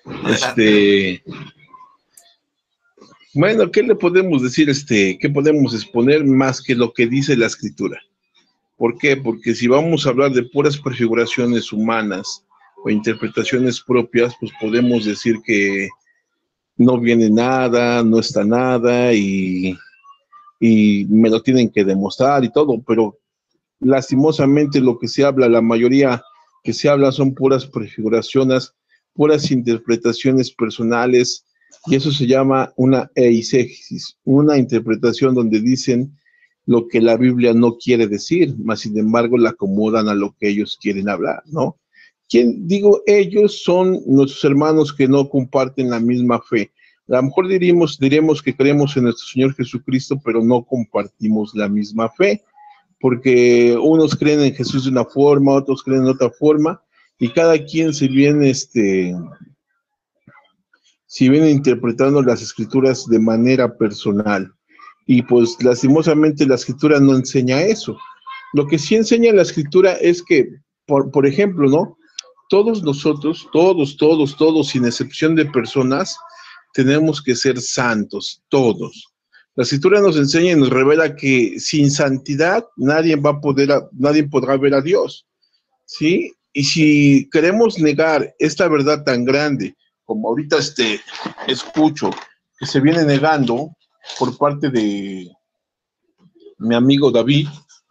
Bueno, ¿qué le podemos decir? ¿Qué podemos exponer más que lo que dice la Escritura? ¿Por qué? Porque si vamos a hablar de puras prefiguraciones humanas o interpretaciones propias, pues podemos decir que no viene nada, no está nada y me lo tienen que demostrar y todo, pero lastimosamente lo que se habla, la mayoría que se habla son puras prefiguraciones, puras interpretaciones personales, y eso se llama una eisegesis, una interpretación donde dicen lo que la Biblia no quiere decir, mas sin embargo la acomodan a lo que ellos quieren hablar, ¿no? ¿Quién digo? Ellos son nuestros hermanos que no comparten la misma fe. A lo mejor diremos que creemos en nuestro Señor Jesucristo, pero no compartimos la misma fe, porque unos creen en Jesús de una forma, otros creen en otra forma, y cada quien se viene interpretando las Escrituras de manera personal. Y pues lastimosamente la Escritura no enseña eso. Lo que sí enseña la Escritura es que, por ejemplo, ¿no? Todos nosotros, todos, sin excepción de personas, tenemos que ser santos, todos. La Escritura nos enseña y nos revela que sin santidad nadie podrá ver a Dios, ¿sí? Y si queremos negar esta verdad tan grande, como ahorita escucho que se viene negando por parte de mi amigo David,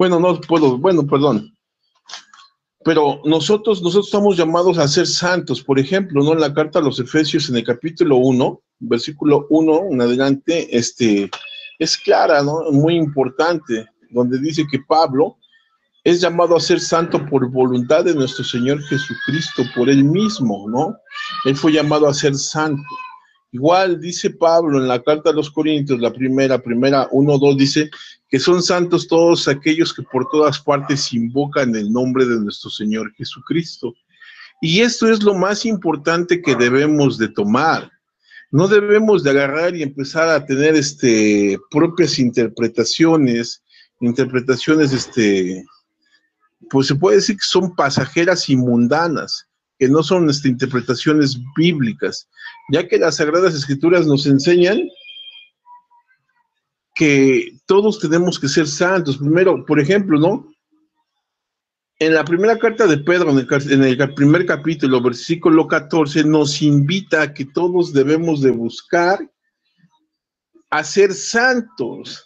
pero nosotros estamos llamados a ser santos. Por ejemplo, ¿no? En la carta a los Efesios, en el capítulo 1, versículo 1 en adelante, es clara, ¿no? Muy importante, donde dice que Pablo es llamado a ser santo por voluntad de nuestro Señor Jesucristo, por él mismo, ¿no? Él fue llamado a ser santo. Igual dice Pablo en la carta a los Corintios, la primera 1:2, dice que son santos todos aquellos que por todas partes invocan el nombre de nuestro Señor Jesucristo. Y esto es lo más importante que debemos de tomar. No debemos de agarrar y empezar a tener propias interpretaciones, pues se puede decir que son pasajeras y mundanas, que no son interpretaciones bíblicas, ya que las Sagradas Escrituras nos enseñan que todos tenemos que ser santos. Primero, por ejemplo, ¿no? En la primera carta de Pedro, en el primer capítulo, versículo 14, nos invita a que todos debemos de buscar a ser santos.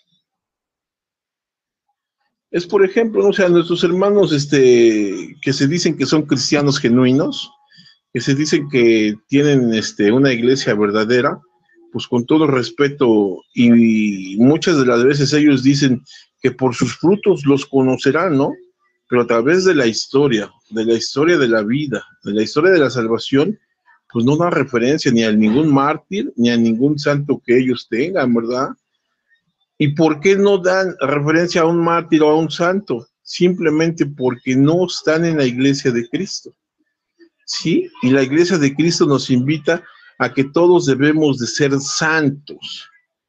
Es, por ejemplo, ¿no? O sea, nuestros hermanos que se dicen que son cristianos genuinos, que se dicen que tienen una iglesia verdadera, pues con todo respeto, y muchas de las veces ellos dicen que por sus frutos los conocerán, ¿no? Pero a través de la historia de la vida, de la historia de la salvación, pues no da referencia ni a ningún mártir, ni a ningún santo que ellos tengan, ¿verdad? ¿Y por qué no dan referencia a un mártir o a un santo? Simplemente porque no están en la iglesia de Cristo, ¿sí? Y la iglesia de Cristo nos invita a que todos debemos de ser santos.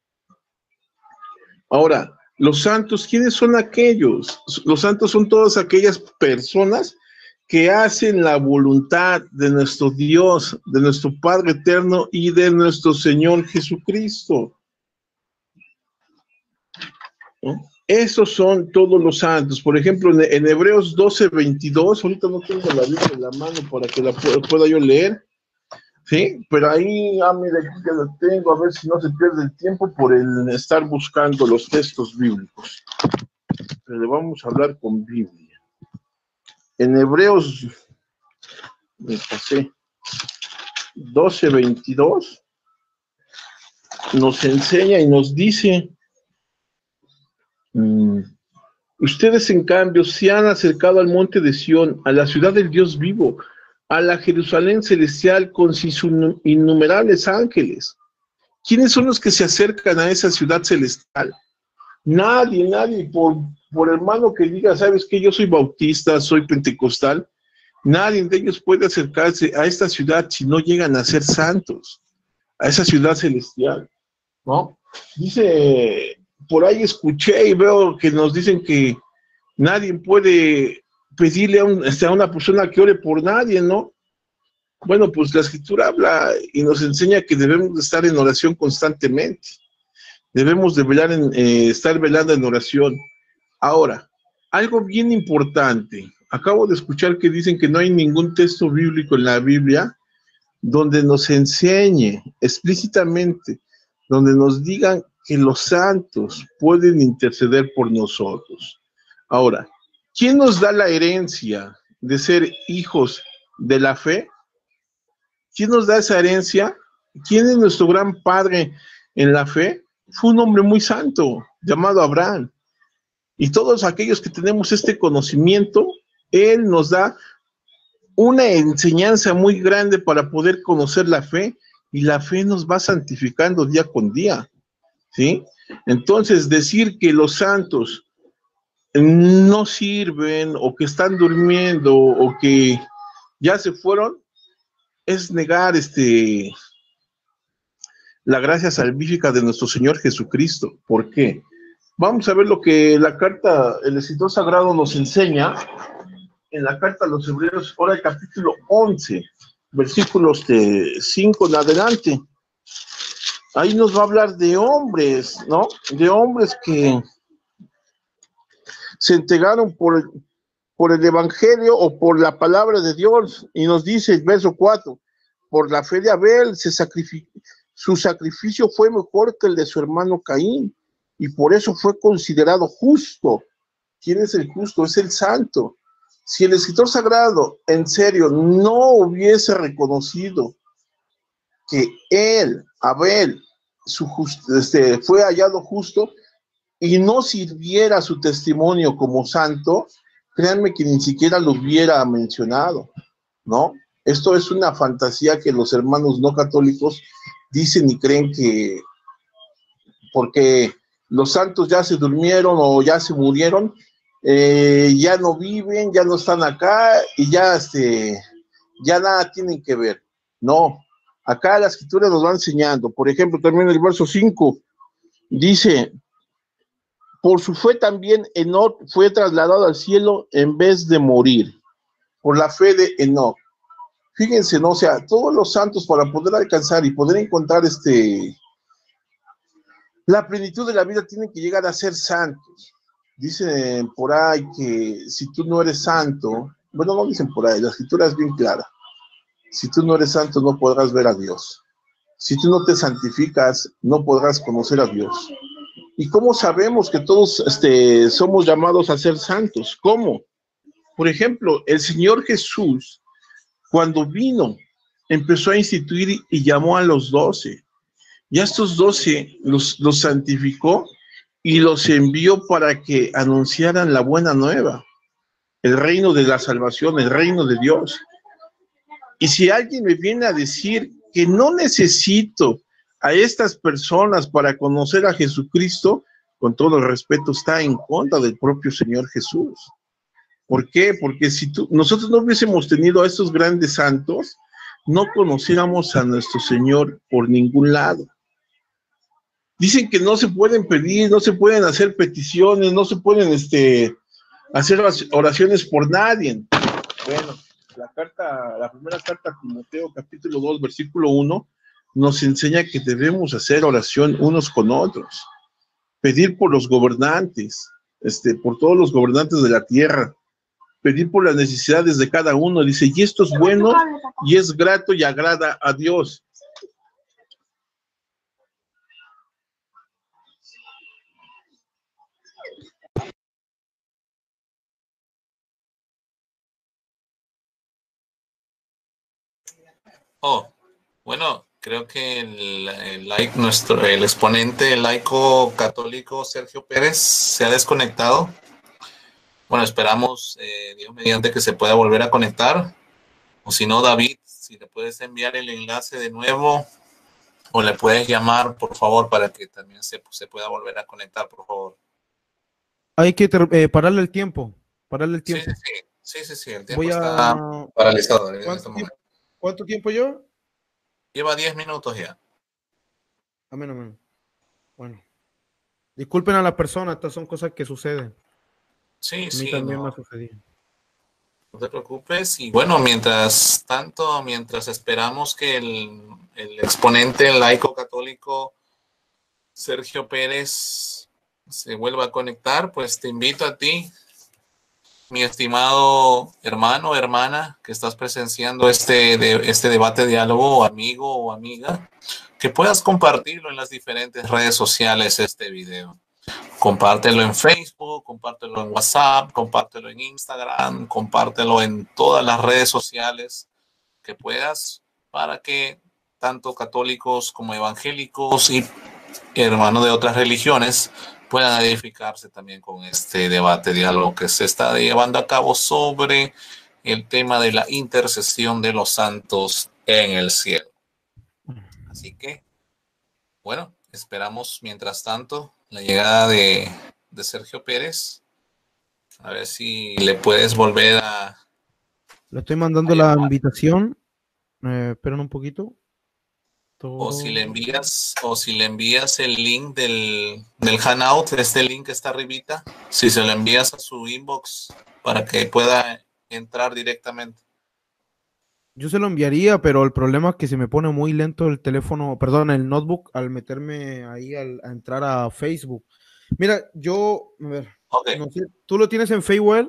Ahora, los santos, ¿quiénes son aquellos? Los santos son todas aquellas personas que hacen la voluntad de nuestro Dios, de nuestro Padre eterno y de nuestro Señor Jesucristo, ¿no? Esos son todos los santos. Por ejemplo, en Hebreos 12:22, ahorita no tengo la Biblia en la mano para que la pueda yo leer, ¿sí? Pero ahí, mira, aquí ya la tengo, a ver si no se pierde el tiempo por el estar buscando los textos bíblicos. Pero le vamos a hablar con Biblia. En Hebreos, me pasé, 12:22, nos enseña y nos dice: ustedes en cambio se han acercado al monte de Sión, a la ciudad del Dios vivo, a la Jerusalén celestial con sus innumerables ángeles. ¿Quiénes son los que se acercan a esa ciudad celestial? Nadie, por hermano que diga, ¿sabes qué? Yo soy bautista, soy pentecostal, nadie de ellos puede acercarse a esta ciudad si no llegan a ser santos, a esa ciudad celestial, ¿no? Dice, por ahí escuché y veo que nos dicen que nadie puede pedirle a una persona que ore por nadie, ¿no? Bueno, pues la escritura habla y nos enseña que debemos de estar en oración constantemente. Debemos de estar velando en oración. Ahora, algo bien importante. Acabo de escuchar que dicen que no hay ningún texto bíblico en la Biblia donde nos enseñe explícitamente, donde nos digan que los santos pueden interceder por nosotros. Ahora, ¿quién nos da la herencia de ser hijos de la fe? ¿Quién nos da esa herencia? ¿Quién es nuestro gran padre en la fe? Fue un hombre muy santo, llamado Abraham. Y todos aquellos que tenemos este conocimiento, él nos da una enseñanza muy grande para poder conocer la fe, y la fe nos va santificando día con día, ¿sí? Entonces, decir que los santos no sirven, o que están durmiendo, o que ya se fueron, es negar la gracia salvífica de nuestro Señor Jesucristo. ¿Por qué? Vamos a ver lo que la carta, el escritor sagrado nos enseña en la carta a los Hebreos, ahora el capítulo 11, versículos de 5 en adelante. Ahí nos va a hablar de hombres, ¿no? De hombres que se entregaron por el evangelio o por la palabra de Dios, y nos dice el verso 4, por la fe de Abel su sacrificio fue mejor que el de su hermano Caín, y por eso fue considerado justo. ¿Quién es el justo? Es el santo. Si el escritor sagrado en serio no hubiese reconocido que Abel, fue hallado justo, y no sirviera su testimonio como santo, créanme que ni siquiera lo hubiera mencionado, ¿no? Esto es una fantasía que los hermanos no católicos dicen y creen que porque los santos ya se durmieron o ya se murieron, ya no viven, ya no están acá y ya nada tienen que ver. No, acá la escritura nos va enseñando. Por ejemplo, también el verso 5 dice, por su fe también Enoc fue trasladado al cielo en vez de morir, por la fe de Enoc. Fíjense, ¿no? O sea, todos los santos, para poder alcanzar y poder encontrar la plenitud de la vida, tienen que llegar a ser santos. Dicen por ahí que si tú no eres santo, bueno, no dicen por ahí, la escritura es bien clara. Si tú no eres santo, no podrás ver a Dios. Si tú no te santificas, no podrás conocer a Dios. ¿Y cómo sabemos que todos somos llamados a ser santos? ¿Cómo? Por ejemplo, el Señor Jesús, cuando vino, empezó a instituir y llamó a los 12. Y a estos 12 los santificó y los envió para que anunciaran la buena nueva, el reino de la salvación, el reino de Dios. Y si alguien me viene a decir que no necesito a estas personas para conocer a Jesucristo, con todo el respeto, está en contra del propio Señor Jesús. ¿Por qué? Porque si nosotros no hubiésemos tenido a estos grandes santos, no conociéramos a nuestro Señor por ningún lado. Dicen que no se pueden pedir, no se pueden hacer peticiones, no se pueden hacer oraciones por nadie. Bueno, la primera carta a Timoteo, capítulo 2, versículo 1, nos enseña que debemos hacer oración unos con otros, pedir por los gobernantes, por todos los gobernantes de la tierra, pedir por las necesidades de cada uno. Dice, y esto es bueno y es grato y agrada a Dios. Oh, bueno, creo que el exponente laico católico Sergio Pérez se ha desconectado. Bueno, esperamos, Dios mediante, que se pueda volver a conectar. O si no, David, si le puedes enviar el enlace de nuevo o le puedes llamar, por favor, para que también se pueda volver a conectar, por favor. Hay que pararle el tiempo. Pararle el Sí, tiempo. sí, el tiempo Voy está a... paralizado en este ¿Cuánto tiempo, momento. cuánto tiempo yo? Lleva 10 minutos ya. Amén, amén. Bueno, disculpen a las personas, estas son cosas que suceden. Sí, A mí sí, también me ha no, sucedido. no te preocupes. Y bueno, mientras tanto, mientras esperamos que el exponente laico católico Sergio Pérez se vuelva a conectar, pues te invito a ti, mi estimado hermano o hermana, que estás presenciando este debate, diálogo, o amigo o amiga, que puedas compartirlo en las diferentes redes sociales este video. Compártelo en Facebook, compártelo en WhatsApp, compártelo en Instagram, compártelo en todas las redes sociales que puedas para que tanto católicos como evangélicos y hermanos de otras religiones puedan edificarse también con este debate, diálogo que se está llevando a cabo sobre el tema de la intercesión de los santos en el cielo. Así que, bueno, esperamos mientras tanto la llegada de Sergio Pérez. A ver si le puedes volver Le estoy mandando la llamar. invitación. Esperen un poquito. O si le Toro. envías, o si le envías el link del Hanout, este link que está arribita, si se lo envías a su inbox para que pueda entrar directamente. Yo se lo enviaría, pero el problema es que se me pone muy lento el teléfono, perdón, el notebook al meterme ahí a entrar a Facebook. Mira, a ver, Ok. no sé, ¿tú lo tienes en Facebook?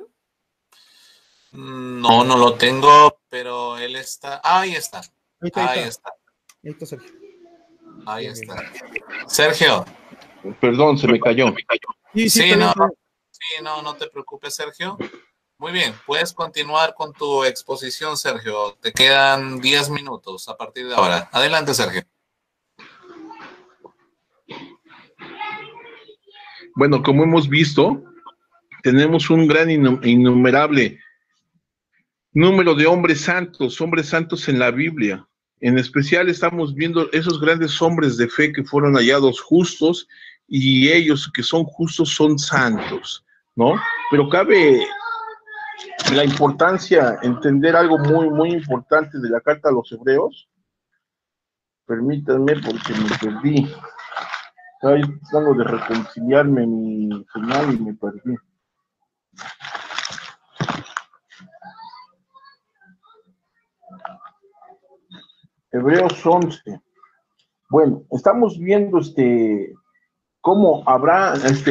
No, no lo tengo, pero él está. Ahí está. Ahí está, ahí Ahí está. está. Ahí está, Sergio. Ahí Bien, está. bien. Sergio. Perdón, se me cayó. Sí, sí, Sí, está bien, no, está bien. sí, no te preocupes, Sergio. Muy bien, puedes continuar con tu exposición, Sergio. Te quedan 10 minutos a partir de ahora. Adelante, Sergio. Bueno, como hemos visto, tenemos un gran innumerable número de hombres santos en la Biblia. En especial estamos viendo esos grandes hombres de fe que fueron hallados justos y ellos que son justos son santos, ¿no? Pero cabe la importancia, entender algo muy, muy importante de la carta a los hebreos. Permítanme porque me perdí. Estoy tratando de reconciliarme mi final y me perdí. Hebreos 11. Bueno, estamos viendo cómo habrá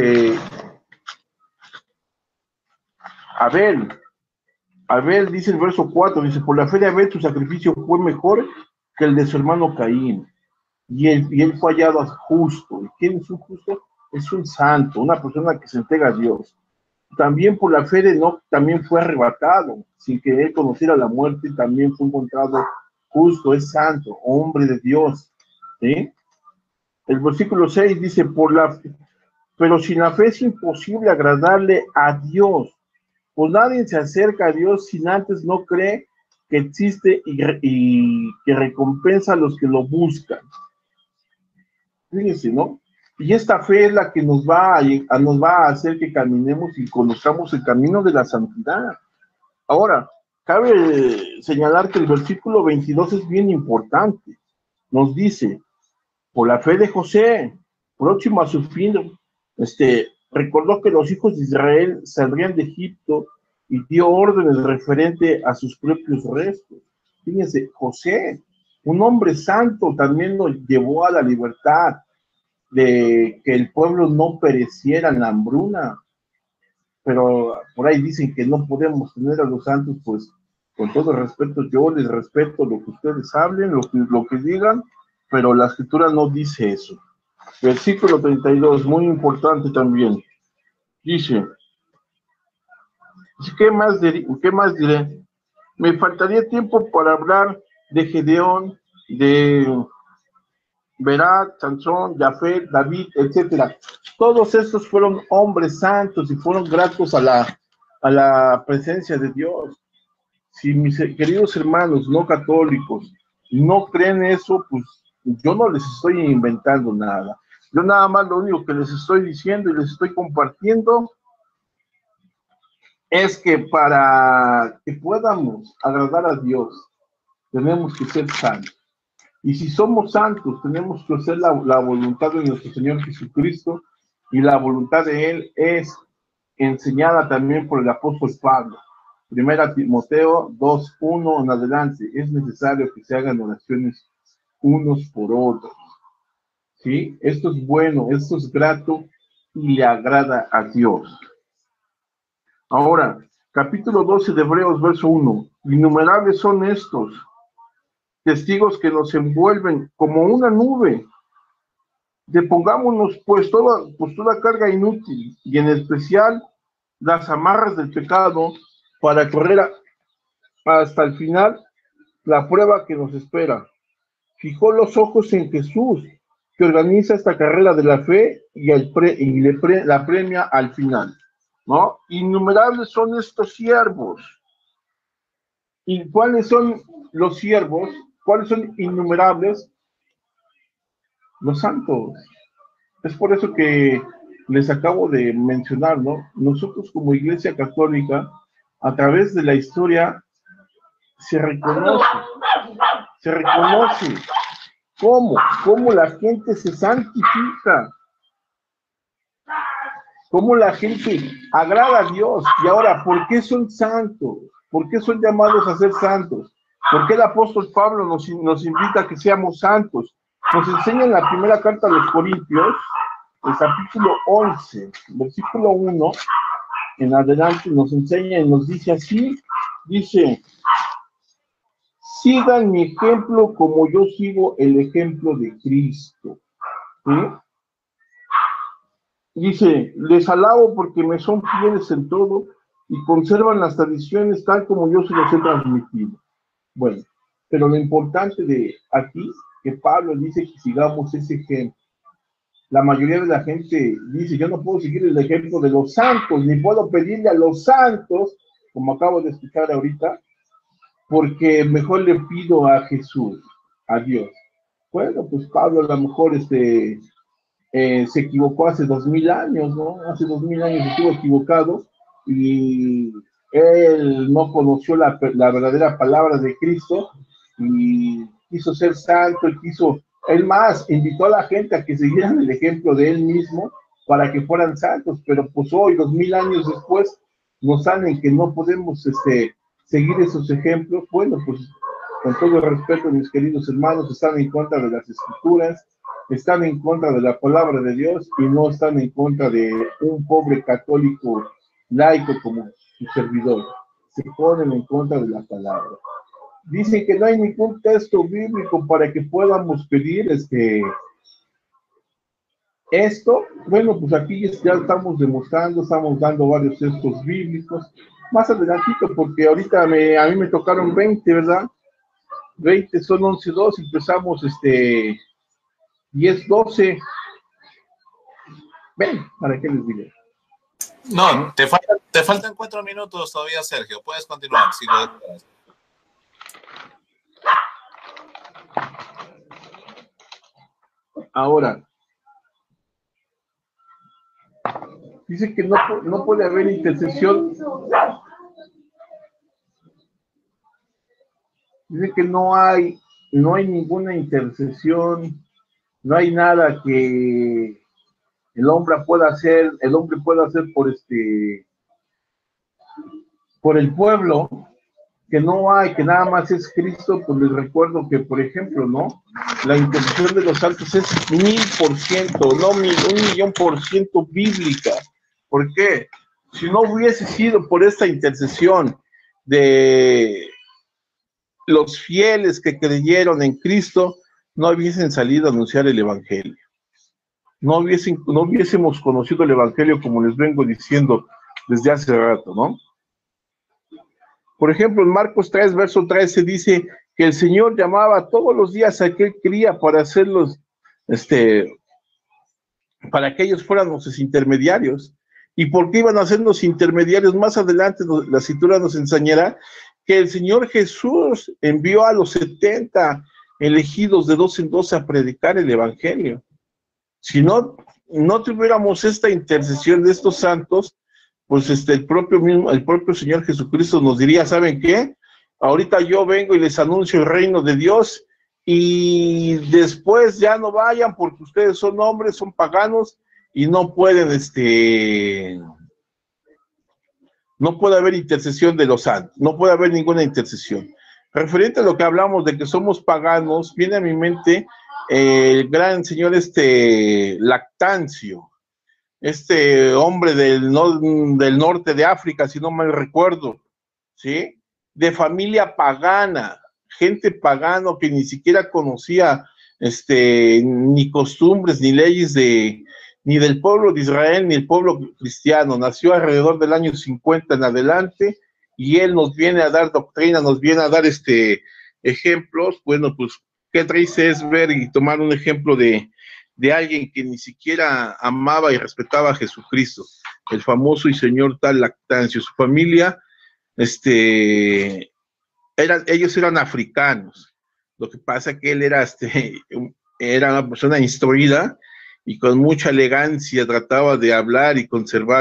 Abel. Abel dice el verso 4, dice, por la fe de Abel tu sacrificio fue mejor que el de su hermano Caín. Y él fue hallado justo. ¿Y quién es un justo? Es un santo, una persona que se entrega a Dios. También por la fe de Enoc también fue arrebatado, sin que él conociera la muerte, también fue encontrado justo, es santo, hombre de Dios. ¿Sí? El versículo 6 dice, pero sin la fe es imposible agradarle a Dios, pues nadie se acerca a Dios sin antes no cree que existe y que recompensa a los que lo buscan. Fíjense, ¿no? Y esta fe es la que nos va a hacer que caminemos y conozcamos el camino de la santidad. Ahora, cabe señalar que el versículo 22 es bien importante. Nos dice, por la fe de José, próximo a su fin, recordó que los hijos de Israel saldrían de Egipto y dio órdenes referente a sus propios restos. Fíjense, José, un hombre santo, también nos llevó a la libertad de que el pueblo no pereciera en la hambruna. Pero por ahí dicen que no podemos tener a los santos, pues con todo respeto, yo les respeto lo que ustedes hablen, lo que digan, pero la escritura no dice eso. Versículo 32, muy importante también. Dice, ¿qué más diré? Me faltaría tiempo para hablar de Gedeón, de Berat, Sansón, Jafet, David, etcétera. Todos estos fueron hombres santos y fueron gratos a la presencia de Dios. Si mis queridos hermanos no católicos no creen eso, pues yo no les estoy inventando nada. Yo nada más lo único que les estoy diciendo y les estoy compartiendo es que para que podamos agradar a Dios, tenemos que ser santos. Y si somos santos, tenemos que hacer la voluntad de nuestro Señor Jesucristo, y la voluntad de Él es enseñada también por el apóstol Pablo. Primera Timoteo 2:1 en adelante, es necesario que se hagan oraciones unos por otros. ¿Sí? Esto es bueno, esto es grato y le agrada a Dios. Ahora, capítulo 12 de Hebreos, verso 1. Innumerables son estos testigos que nos envuelven como una nube. Depongámonos pues toda carga inútil, y en especial las amarras del pecado, para correr hasta el final la prueba que nos espera. Fijó los ojos en Jesús, que organiza esta carrera de la fe y la premia al final, ¿no? Innumerables son estos siervos. ¿Y cuáles son los siervos? ¿Cuáles son innumerables? Los santos. Es por eso que les acabo de mencionar, ¿no? Nosotros como Iglesia Católica, a través de la historia, se reconoce cómo la gente se santifica, cómo la gente agrada a Dios. Y ahora, ¿por qué son santos? ¿Por qué son llamados a ser santos? ¿Por qué el apóstol Pablo nos invita a que seamos santos? Nos enseña en la primera carta a los Corintios, el capítulo 11, versículo 1, en adelante nos enseña y nos dice así, dice: sigan mi ejemplo como yo sigo el ejemplo de Cristo. ¿Sí? Dice: les alabo porque me son fieles en todo y conservan las tradiciones tal como yo se los he transmitido. Bueno, pero lo importante de aquí, que Pablo dice que sigamos ese ejemplo. La mayoría de la gente dice: yo no puedo seguir el ejemplo de los santos, ni puedo pedirle a los santos, como acabo de escuchar ahorita, porque mejor le pido a Jesús, a Dios. Bueno, pues Pablo a lo mejor se equivocó hace 2000 años, ¿no? Hace 2000 años estuvo equivocado y él no conoció la verdadera palabra de Cristo y quiso ser santo, él más invitó a la gente a que siguieran el ejemplo de él mismo para que fueran santos, pero pues hoy, 2000 años después, nos salen que no podemos seguir esos ejemplos. Bueno, pues con todo el respeto, mis queridos hermanos, están en contra de las escrituras, están en contra de la palabra de Dios y no están en contra de un pobre católico laico como su servidor. Se ponen en contra de la palabra. Dicen que no hay ningún texto bíblico para que podamos pedir esto. Bueno, pues aquí ya estamos demostrando, estamos dando varios textos bíblicos. Más adelantito, porque ahorita a mí me tocaron 20, ¿verdad? 20 son 11:2, empezamos 10:12. Ven, ¿para qué les digo? No, te faltan 4 minutos todavía, Sergio. Puedes continuar, si lo deseas. Ahora, dice que no puede haber intercesión. Dice que no hay ninguna intercesión, no hay nada que el hombre pueda hacer por el pueblo, que no hay, que nada más es Cristo. Pues les recuerdo que, por ejemplo, ¿no? La intercesión de los santos es 1000%, no 1,000,000% bíblica. ¿Por qué? Si no hubiese sido por esta intercesión de los fieles que creyeron en Cristo, no hubiesen salido a anunciar el Evangelio. No hubiésemos conocido el Evangelio, como les vengo diciendo desde hace rato, ¿no? Por ejemplo, en Marcos 3, verso 13, dice que el Señor llamaba todos los días a aquel que quería para hacerlos, para que ellos fueran nuestros intermediarios. ¿Y por qué iban a ser los intermediarios? Más adelante la Escritura nos enseñará que el Señor Jesús envió a los 70 elegidos de 2 en 2 a predicar el Evangelio. Si no tuviéramos esta intercesión de estos santos, pues el propio Señor Jesucristo nos diría, ¿saben qué? Ahorita yo vengo y les anuncio el reino de Dios y después ya no vayan porque ustedes son hombres, son paganos y no pueden, no puede haber intercesión de los santos, no puede haber ninguna intercesión. Referente a lo que hablamos de que somos paganos, viene a mi mente el gran señor Lactancio, hombre del norte de África, si no mal recuerdo, ¿sí? De familia pagana, gente pagano que ni siquiera conocía ni costumbres ni leyes ni del pueblo de Israel ni el pueblo cristiano. Nació alrededor del año 50 en adelante y él nos viene a dar doctrina, nos viene a dar ejemplos. Bueno, pues qué triste es ver y tomar un ejemplo de alguien que ni siquiera amaba y respetaba a Jesucristo, el famoso y señor tal Lactancio. Su familia, ellos eran africanos. Lo que pasa que él era una persona instruida y con mucha elegancia trataba de hablar y conservar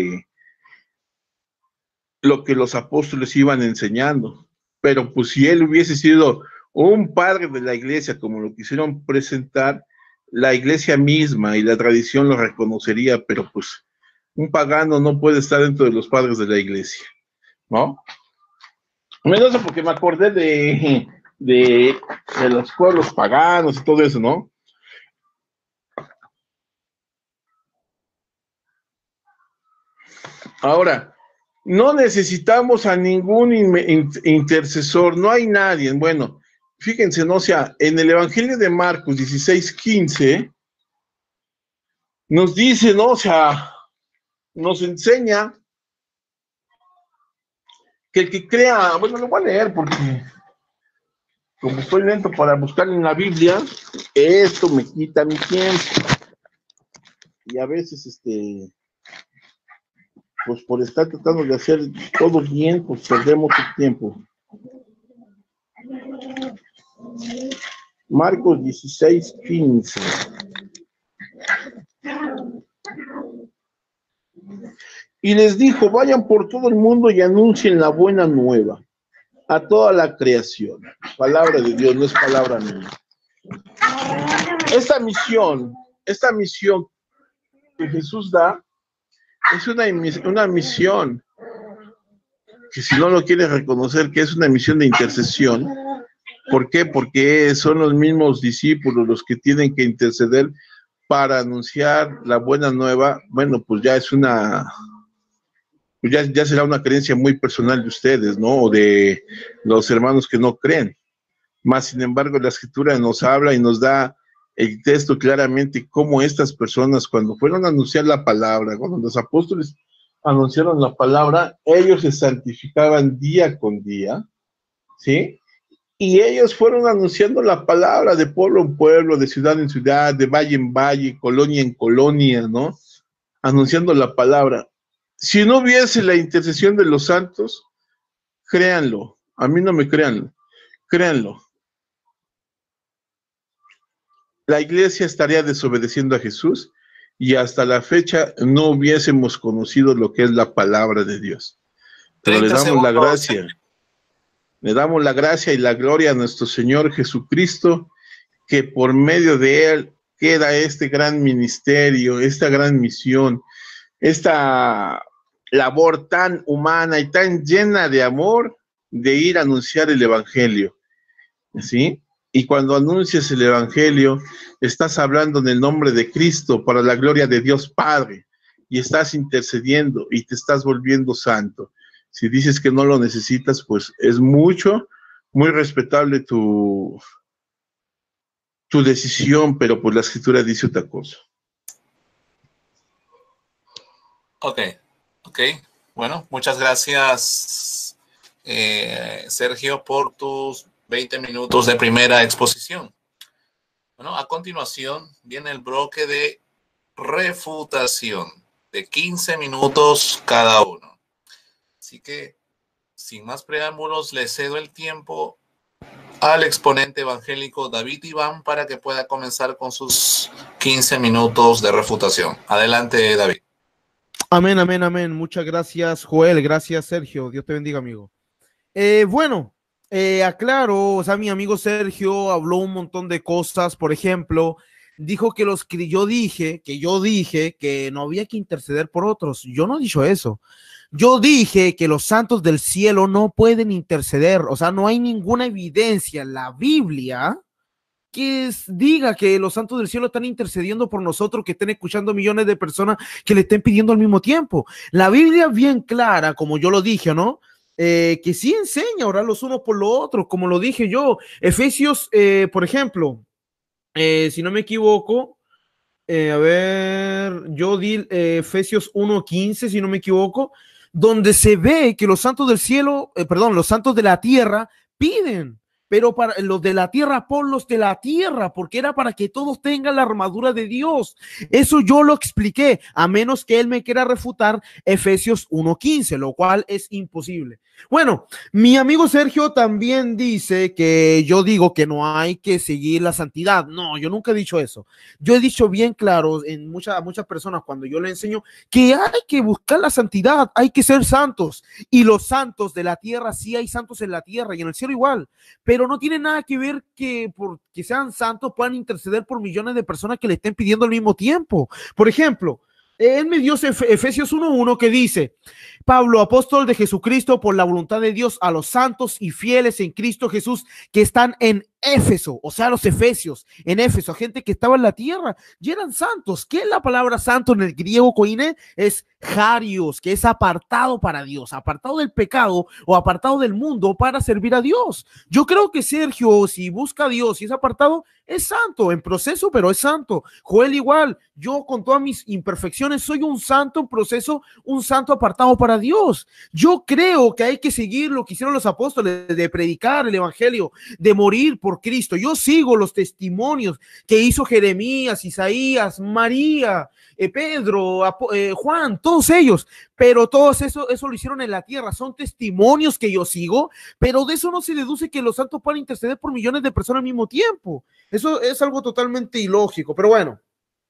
lo que los apóstoles iban enseñando. Pero pues si él hubiese sido un padre de la iglesia, como lo quisieron presentar, la iglesia misma y la tradición lo reconocería, pero pues un pagano no puede estar dentro de los padres de la iglesia, ¿no? Menos porque me acordé de los pueblos paganos y todo eso, ¿no? Ahora, no necesitamos a ningún intercesor, no hay nadie. Bueno, fíjense, ¿no? O sea, en el Evangelio de Marcos 16:15 nos dice, ¿no? O sea, nos enseña que el que crea, bueno, lo voy a leer porque como estoy lento para buscar en la Biblia, esto me quita mi tiempo. Y a veces, pues por estar tratando de hacer todo bien, pues perdemos el tiempo. Marcos 16:15. Y les dijo, vayan por todo el mundo y anuncien la buena nueva a toda la creación. Palabra de Dios, no es palabra mía. Esta misión que Jesús da es una misión que si no lo quieres reconocer que es una misión de intercesión. ¿Por qué? Porque son los mismos discípulos los que tienen que interceder para anunciar la buena nueva. Bueno, pues ya es ya será una creencia muy personal de ustedes, ¿no? O de los hermanos que no creen. Más sin embargo, la Escritura nos habla y nos da el texto claramente cómo estas personas, cuando fueron a anunciar la palabra, cuando los apóstoles anunciaron la palabra, ellos se santificaban día con día, ¿sí? Y ellos fueron anunciando la palabra de pueblo en pueblo, de ciudad en ciudad, de valle en valle, colonia en colonia, ¿no? Anunciando la palabra. Si no hubiese la intercesión de los santos, créanlo, a mí no me crean, créanlo. La iglesia estaría desobedeciendo a Jesús y hasta la fecha no hubiésemos conocido lo que es la palabra de Dios. Pero le damos la gracia. Le damos la gracia y la gloria a nuestro Señor Jesucristo, que por medio de Él queda este gran ministerio, esta gran misión, esta labor tan humana y tan llena de amor de ir a anunciar el Evangelio, ¿sí? Y cuando anuncias el Evangelio, estás hablando en el nombre de Cristo para la gloria de Dios Padre, y estás intercediendo y te estás volviendo santo. Si dices que no lo necesitas, pues es muy respetable tu decisión, pero pues la Escritura dice otra cosa. Ok. Bueno, muchas gracias, Sergio, por tus 20 minutos de primera exposición. Bueno, a continuación viene el bloque de refutación de 15 minutos cada uno. Así que, sin más preámbulos, le cedo el tiempo al exponente evangélico David Iván para que pueda comenzar con sus 15 minutos de refutación. Adelante, David. Amén, amén, amén. Muchas gracias, Joel. Gracias, Sergio. Dios te bendiga, amigo. Bueno, aclaro, o sea, mi amigo Sergio habló un montón de cosas. Por ejemplo, dijo que yo dije que no había que interceder por otros. Yo no he dicho eso. Yo dije que los santos del cielo no pueden interceder. O sea, no hay ninguna evidencia en la Biblia que diga que los santos del cielo están intercediendo por nosotros, que estén escuchando millones de personas que le estén pidiendo al mismo tiempo. La Biblia es bien clara, como yo lo dije, ¿no? Que sí enseña a orar los unos por los otros, como lo dije yo. Efesios, por ejemplo, si no me equivoco, a ver, yo di Efesios 1:15, si no me equivoco, donde se ve que los santos del cielo, perdón, los santos de la tierra piden, pero para los de la tierra, por los de la tierra, porque era para que todos tengan la armadura de Dios. Eso yo lo expliqué, a menos que él me quiera refutar Efesios 1:15, lo cual es imposible. Bueno, mi amigo Sergio también dice que yo digo que no hay que seguir la santidad. No, yo nunca he dicho eso. Yo he dicho bien claro en muchas personas cuando yo le enseño que hay que buscar la santidad, hay que ser santos. Y los santos de la tierra, sí hay santos en la tierra y en el cielo igual, pero no tiene nada que ver que porque sean santos puedan interceder por millones de personas que le estén pidiendo al mismo tiempo. Por ejemplo, él me dio Efesios 1:1 que dice: Pablo, apóstol de Jesucristo, por la voluntad de Dios, a los santos y fieles en Cristo Jesús que están en Éfeso, o sea, los efesios en Éfeso, gente que estaba en la tierra y eran santos. ¿Qué es la palabra santo en el griego, koine? Es jarios, que es apartado para Dios, apartado del pecado o apartado del mundo para servir a Dios. Yo creo que Sergio, si busca a Dios y es apartado, es santo, en proceso, pero es santo. Joel igual, yo con todas mis imperfecciones soy un santo en proceso, un santo apartado para Dios. Yo creo que hay que seguir lo que hicieron los apóstoles, de predicar el evangelio, de morir por Cristo. Yo sigo los testimonios que hizo Jeremías, Isaías, María, Pedro, Juan, todos ellos, pero todos eso lo hicieron en la tierra. Son testimonios que yo sigo, pero de eso no se deduce que los santos puedan interceder por millones de personas al mismo tiempo. Eso es algo totalmente ilógico, pero bueno.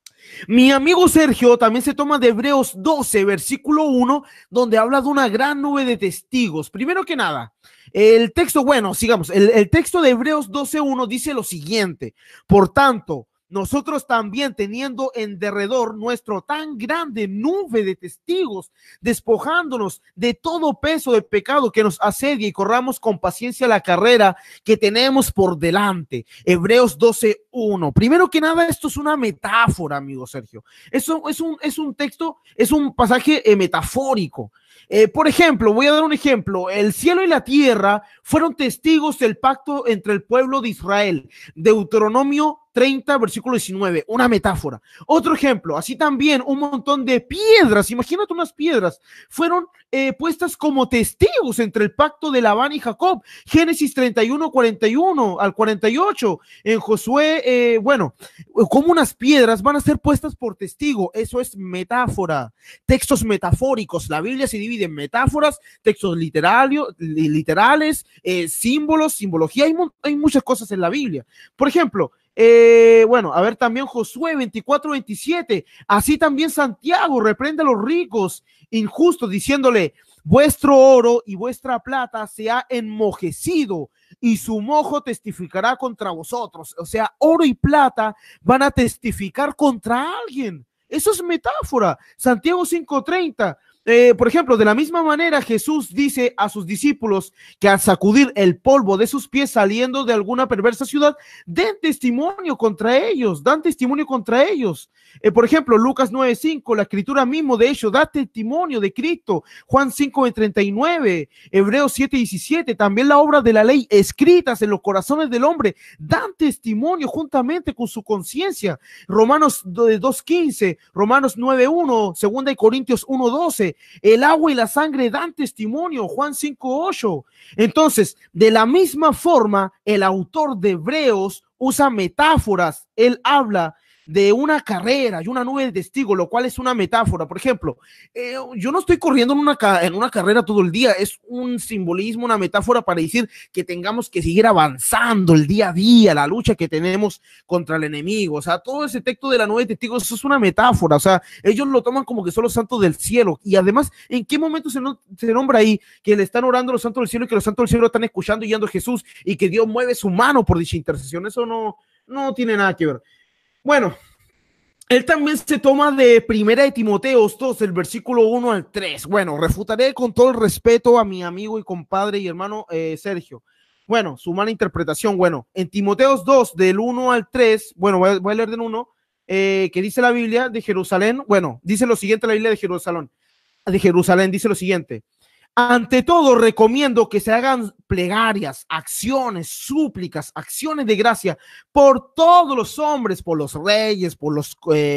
Mi amigo Sergio también se toma de Hebreos 12, versículo 1, donde habla de una gran nube de testigos. Primero que nada, el texto, bueno, sigamos, el texto de Hebreos 12:1 dice lo siguiente: por tanto, nosotros también, teniendo en derredor nuestro tan grande nube de testigos, despojándonos de todo peso de pecado que nos asedia, y corramos con paciencia la carrera que tenemos por delante. Hebreos 12:1. Primero que nada, esto es una metáfora, amigo Sergio. Eso es un texto, es un pasaje metafórico. Por ejemplo, voy a dar un ejemplo. El cielo y la tierra fueron testigos del pacto entre el pueblo de Israel. Deuteronomio 30, versículo 19, una metáfora. Otro ejemplo, así también un montón de piedras, imagínate unas piedras, fueron puestas como testigos entre el pacto de Labán y Jacob. Génesis 31, 41 al 48. En Josué, bueno, como unas piedras van a ser puestas por testigo. Eso es metáfora. Textos metafóricos. La Biblia se divide en metáforas, textos literales, símbolos, simbología. Hay muchas cosas en la Biblia. Por ejemplo, bueno, a ver, también Josué 24:27. Así también Santiago reprende a los ricos injustos, diciéndole: vuestro oro y vuestra plata se ha enmojecido, y su mojo testificará contra vosotros. O sea, oro y plata van a testificar contra alguien. Eso es metáfora. Santiago 5:30. Por ejemplo, de la misma manera, Jesús dice a sus discípulos que al sacudir el polvo de sus pies saliendo de alguna perversa ciudad, dan testimonio contra ellos. Por ejemplo, Lucas 9:5, la escritura mismo de hecho da testimonio de Cristo. Juan 5:39, Hebreos 7:17, también la obra de la ley escritas en los corazones del hombre dan testimonio juntamente con su conciencia. Romanos 2:15, Romanos 9:1, 2 Corintios 1:12. El agua y la sangre dan testimonio, Juan 5:8. Entonces, de la misma forma, el autor de Hebreos usa metáforas. Él habla de una carrera y una nube de testigos, lo cual es una metáfora. Por ejemplo, yo no estoy corriendo en una carrera todo el día, es un simbolismo, una metáfora para decir que tengamos que seguir avanzando el día a día, la lucha que tenemos contra el enemigo. O sea, todo ese texto de la nube de testigos, eso es una metáfora. O sea, ellos lo toman como que son los santos del cielo. Y además, ¿en qué momento se nombra ahí que le están orando a los santos del cielo y que los santos del cielo están escuchando y guiando a Jesús y que Dios mueve su mano por dicha intercesión? Eso no tiene nada que ver. Bueno, él también se toma de Primera de Timoteo 2, el versículo 1 al 3. Bueno, refutaré con todo el respeto a mi amigo y compadre y hermano Sergio. Bueno, su mala interpretación. Bueno, en Timoteo 2, del 1 al 3, bueno, voy a leer del 1, que dice la Biblia de Jerusalén. Bueno, dice lo siguiente la Biblia de Jerusalén dice lo siguiente. Ante todo, recomiendo que se hagan plegarias, acciones, súplicas, acciones de gracia por todos los hombres, por los reyes, por los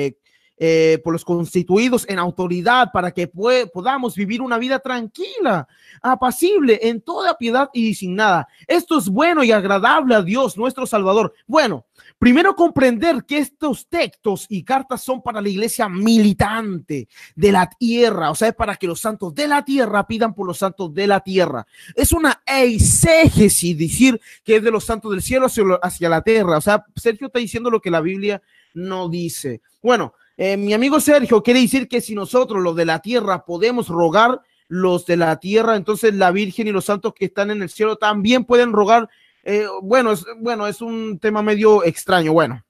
constituidos en autoridad, para que podamos vivir una vida tranquila, apacible, en toda piedad y sin nada. Esto es bueno y agradable a Dios, nuestro Salvador. Bueno, primero comprender que estos textos y cartas son para la iglesia militante de la tierra, o sea, es para que los santos de la tierra pidan por los santos de la tierra. Es una eisegesis decir que es de los santos del cielo hacia la tierra. O sea, Sergio está diciendo lo que la Biblia no dice. Bueno, mi amigo Sergio quiere decir que si nosotros los de la tierra podemos rogar, los de la tierra, entonces la Virgen y los santos que están en el cielo también pueden rogar. Bueno, es un tema medio extraño. Bueno,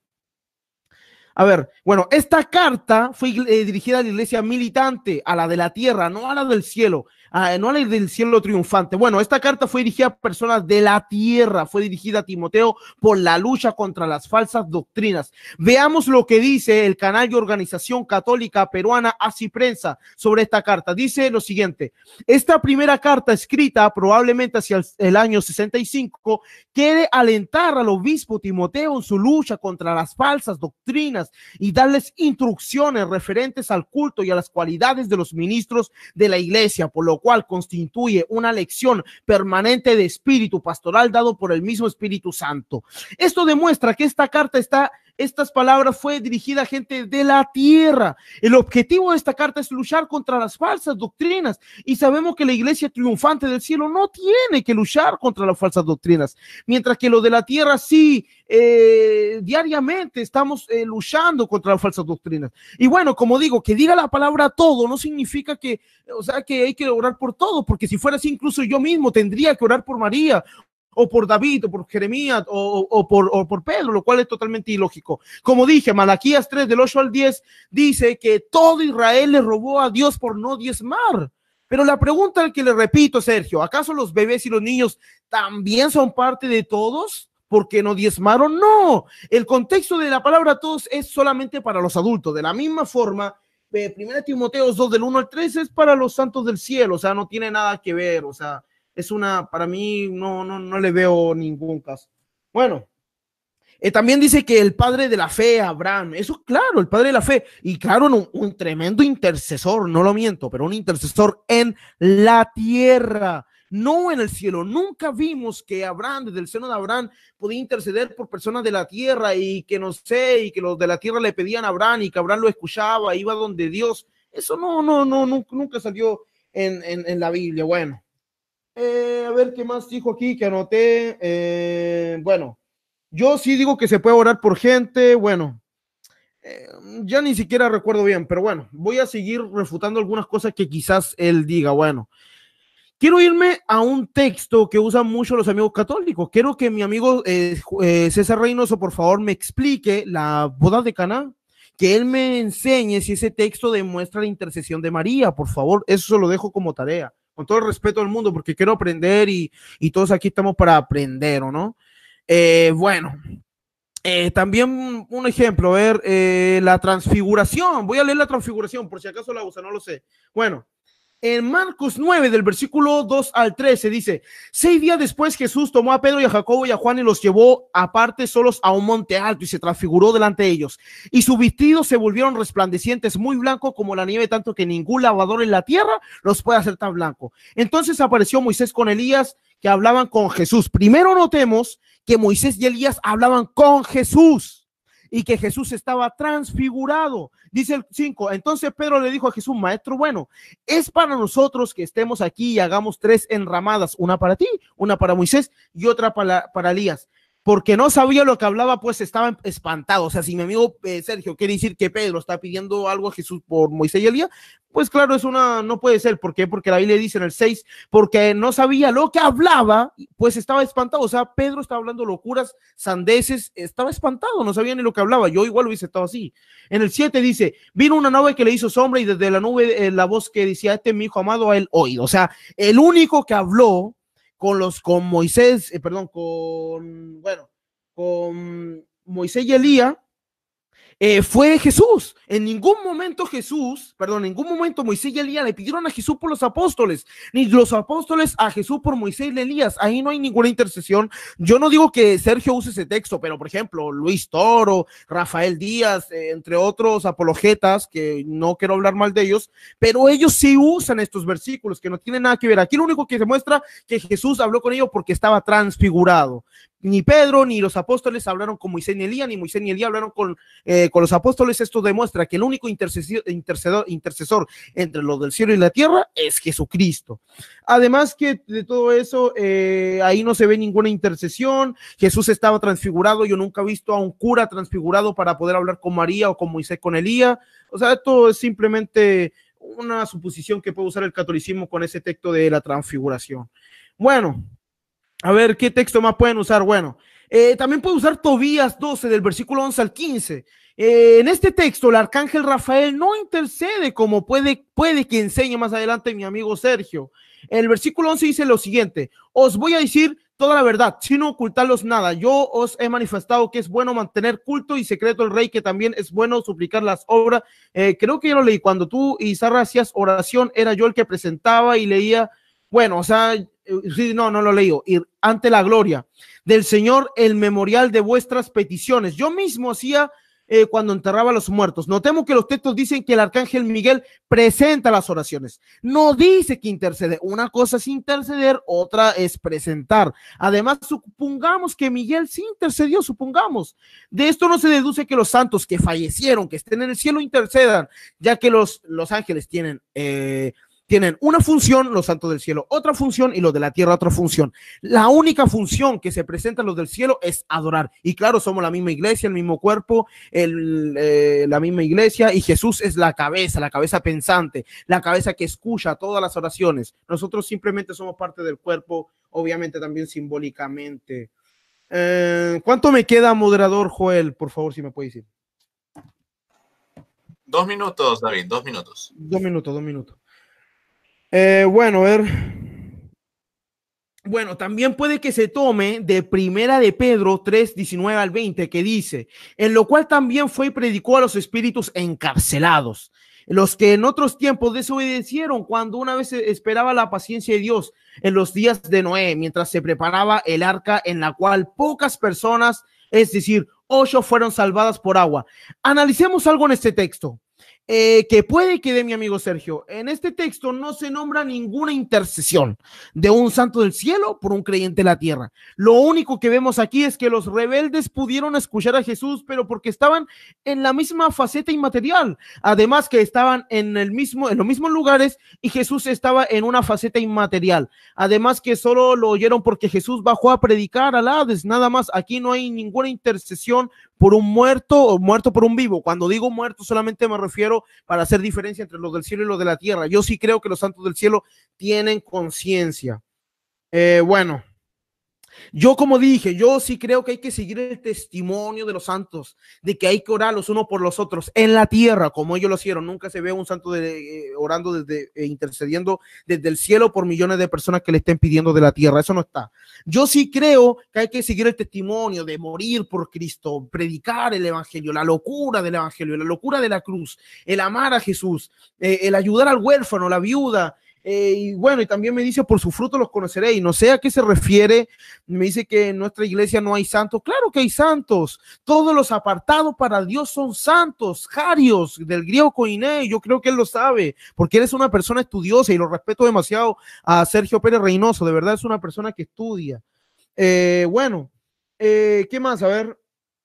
a ver, bueno, esta carta fue dirigida a la iglesia militante, a la de la tierra, no a la del cielo, no a la del cielo triunfante. Bueno, esta carta fue dirigida a personas de la tierra, fue dirigida a Timoteo por la lucha contra las falsas doctrinas. Veamos lo que dice el canal de organización católica peruana Así Prensa sobre esta carta. Dice lo siguiente: esta primera carta, escrita probablemente hacia el año 65, quiere alentar al obispo Timoteo en su lucha contra las falsas doctrinas y darles instrucciones referentes al culto y a las cualidades de los ministros de la iglesia, por lo cual constituye una lección permanente de espíritu pastoral dado por el mismo Espíritu Santo. Esto demuestra que estas palabras fue dirigida a gente de la tierra. El objetivo de esta carta es luchar contra las falsas doctrinas, y sabemos que la iglesia triunfante del cielo no tiene que luchar contra las falsas doctrinas, mientras que los de la tierra sí, diariamente estamos luchando contra las falsas doctrinas. Y bueno, como digo, que diga la palabra todo no significa que, o sea, que hay que orar por todo, porque si fuera así, incluso yo mismo tendría que orar por María, o por David, o por Jeremías, o por Pedro, lo cual es totalmente ilógico. Como dije, Malaquías 3, del 8 al 10, dice que todo Israel le robó a Dios por no diezmar. Pero la pregunta que le repito, Sergio, ¿acaso los bebés y los niños también son parte de todos? ¿Porque no diezmaron? No, el contexto de la palabra todos es solamente para los adultos. De la misma forma, 1 Timoteo 2, del 1 al 3, es para los santos del cielo. O sea, no tiene nada que ver. O sea, para mí no le veo ningún caso. Bueno, también dice que el padre de la fe, Abraham, eso claro, el padre de la fe, y claro, un tremendo intercesor, no lo miento, pero un intercesor en la tierra, no en el cielo. Nunca vimos que Abraham, desde el seno de Abraham, podía interceder por personas de la tierra, y que no sé, y que los de la tierra le pedían a Abraham, y que Abraham lo escuchaba, iba donde Dios. Eso nunca salió en la Biblia. Bueno, a ver qué más dijo aquí que anoté. Bueno, yo sí digo que se puede orar por gente. Bueno, ya ni siquiera recuerdo bien, pero bueno, voy a seguir refutando algunas cosas que quizás él diga. Bueno, quiero irme a un texto que usan mucho los amigos católicos. Quiero que mi amigo César Reynoso, por favor, me explique la boda de Caná, que él me enseñe si ese texto demuestra la intercesión de María, por favor. Eso se lo dejo como tarea, con todo el respeto del mundo, porque quiero aprender, y todos aquí estamos para aprender, ¿o no? Bueno, también un ejemplo, a ver, la transfiguración. Voy a leer la transfiguración por si acaso la usa, no lo sé. Bueno, en Marcos 9, del versículo 2 al 13, dice: 6 días después Jesús tomó a Pedro y a Jacobo y a Juan y los llevó aparte solos a un monte alto y se transfiguró delante de ellos. Y sus vestidos se volvieron resplandecientes, muy blancos como la nieve, tanto que ningún lavador en la tierra los puede hacer tan blanco. Entonces apareció Moisés con Elías, que hablaban con Jesús. Primero notemos que Moisés y Elías hablaban con Jesús. y que Jesús estaba transfigurado. Dice el 5, entonces Pedro le dijo a Jesús, maestro, bueno, es para nosotros que estemos aquí y hagamos 3 enramadas, una para ti, una para Moisés y otra para Elías. Porque no sabía lo que hablaba, pues estaba espantado. O sea, si mi amigo Sergio quiere decir que Pedro está pidiendo algo a Jesús por Moisés y Elías, pues claro, no puede ser. ¿Por qué? Porque la Biblia dice en el 6, porque no sabía lo que hablaba, pues estaba espantado. O sea, Pedro estaba hablando locuras, sandeces, estaba espantado, no sabía ni lo que hablaba. Yo igual hubiese estado así. En el 7 dice, vino una nube que le hizo sombra y desde la nube la voz que decía, este es mi hijo amado, a él oído. O sea, el único que habló con Moisés, con Moisés y Elías, fue Jesús. En ningún momento Moisés y Elías le pidieron a Jesús por los apóstoles, ni los apóstoles a Jesús por Moisés y Elías. Ahí no hay ninguna intercesión. Yo no digo que Sergio use ese texto, pero por ejemplo, Luis Toro, Rafael Díaz, entre otros apologetas, que no quiero hablar mal de ellos, pero ellos sí usan estos versículos que no tienen nada que ver. Aquí lo único que se muestra que Jesús habló con ellos porque estaba transfigurado. Ni Pedro ni los apóstoles hablaron con Moisés ni Elías, ni Moisés ni Elías hablaron con los apóstoles. Esto demuestra que el único intercesor entre los del cielo y la tierra es Jesucristo. Además que de todo eso, ahí no se ve ninguna intercesión. Jesús estaba transfigurado. Yo nunca he visto a un cura transfigurado para poder hablar con María o con Moisés con Elías. O sea, esto es simplemente una suposición que puede usar el catolicismo con ese texto de la transfiguración. Bueno, a ver, ¿qué texto más pueden usar? Bueno, también puede usar Tobías 12 del versículo 11 al 15. En este texto, el arcángel Rafael no intercede como puede que enseñe más adelante mi amigo Sergio. El versículo 11 dice lo siguiente: os voy a decir toda la verdad, sin ocultarlos nada. Yo os he manifestado que es bueno mantener culto y secreto el rey, que también es bueno suplicar las obras. Creo que yo lo leí. Cuando tú y Sara hacías oración, era yo el que presentaba y leía. Bueno, o sea, sí, no lo leí. Ir ante la gloria del Señor el memorial de vuestras peticiones. Yo mismo hacía cuando enterraba a los muertos. Notemos que los textos dicen que el arcángel Miguel presenta las oraciones. No dice que intercede. Una cosa es interceder, otra es presentar. Además, supongamos que Miguel sí intercedió, supongamos. De esto no se deduce que los santos que fallecieron, que estén en el cielo, intercedan, ya que los ángeles tienen una función, los santos del cielo otra función y los de la tierra otra función. La única función que se presenta a los del cielo es adorar. Y claro, somos la misma iglesia, el mismo cuerpo, la misma iglesia, y Jesús es la cabeza pensante, la cabeza que escucha todas las oraciones. Nosotros simplemente somos parte del cuerpo, obviamente también simbólicamente. ¿Cuánto me queda, moderador Joel? Por favor, si me puede decir. 2 minutos, David, 2 minutos. 2 minutos. Bueno, a ver. Bueno, también puede que se tome de Primera de Pedro 3, 19 al 20, que dice: en lo cual también fue y predicó a los espíritus encarcelados, los que en otros tiempos desobedecieron cuando una vez esperaba la paciencia de Dios en los días de Noé, mientras se preparaba el arca, en la cual pocas personas, es decir, 8, fueron salvadas por agua. Analicemos algo en este texto. Que puede que de mi amigo Sergio. En este texto no se nombra ninguna intercesión de un santo del cielo por un creyente de la tierra. Lo único que vemos aquí es que los rebeldes pudieron escuchar a Jesús, pero porque estaban en la misma faceta inmaterial. Además que estaban en los mismos lugares y Jesús estaba en una faceta inmaterial. Además que solo lo oyeron porque Jesús bajó a predicar al Hades, nada más. Aquí no hay ninguna intercesión por un muerto o muerto por un vivo. Cuando digo muerto solamente me refiero para hacer diferencia entre los del cielo y los de la tierra. Yo sí creo que los santos del cielo tienen conciencia. Bueno, yo como dije, yo sí creo que hay que seguir el testimonio de los santos, de que hay que orar los unos por los otros en la tierra, como ellos lo hicieron. Nunca se ve un santo orando intercediendo desde el cielo por millones de personas que le estén pidiendo de la tierra. Eso no está. Yo sí creo que hay que seguir el testimonio de morir por Cristo, predicar el evangelio, la locura del evangelio, la locura de la cruz, el amar a Jesús, el ayudar al huérfano, la viuda. Y bueno, y también me dice: por su fruto los conoceréis. No sé a qué se refiere. Me dice que en nuestra iglesia no hay santos. Claro que hay santos. Todos los apartados para Dios son santos. Jarios, del griego koiné. Yo creo que él lo sabe, porque él es una persona estudiosa y lo respeto demasiado a Sergio Pérez Reynoso. De verdad es una persona que estudia. Bueno, ¿qué más? A ver.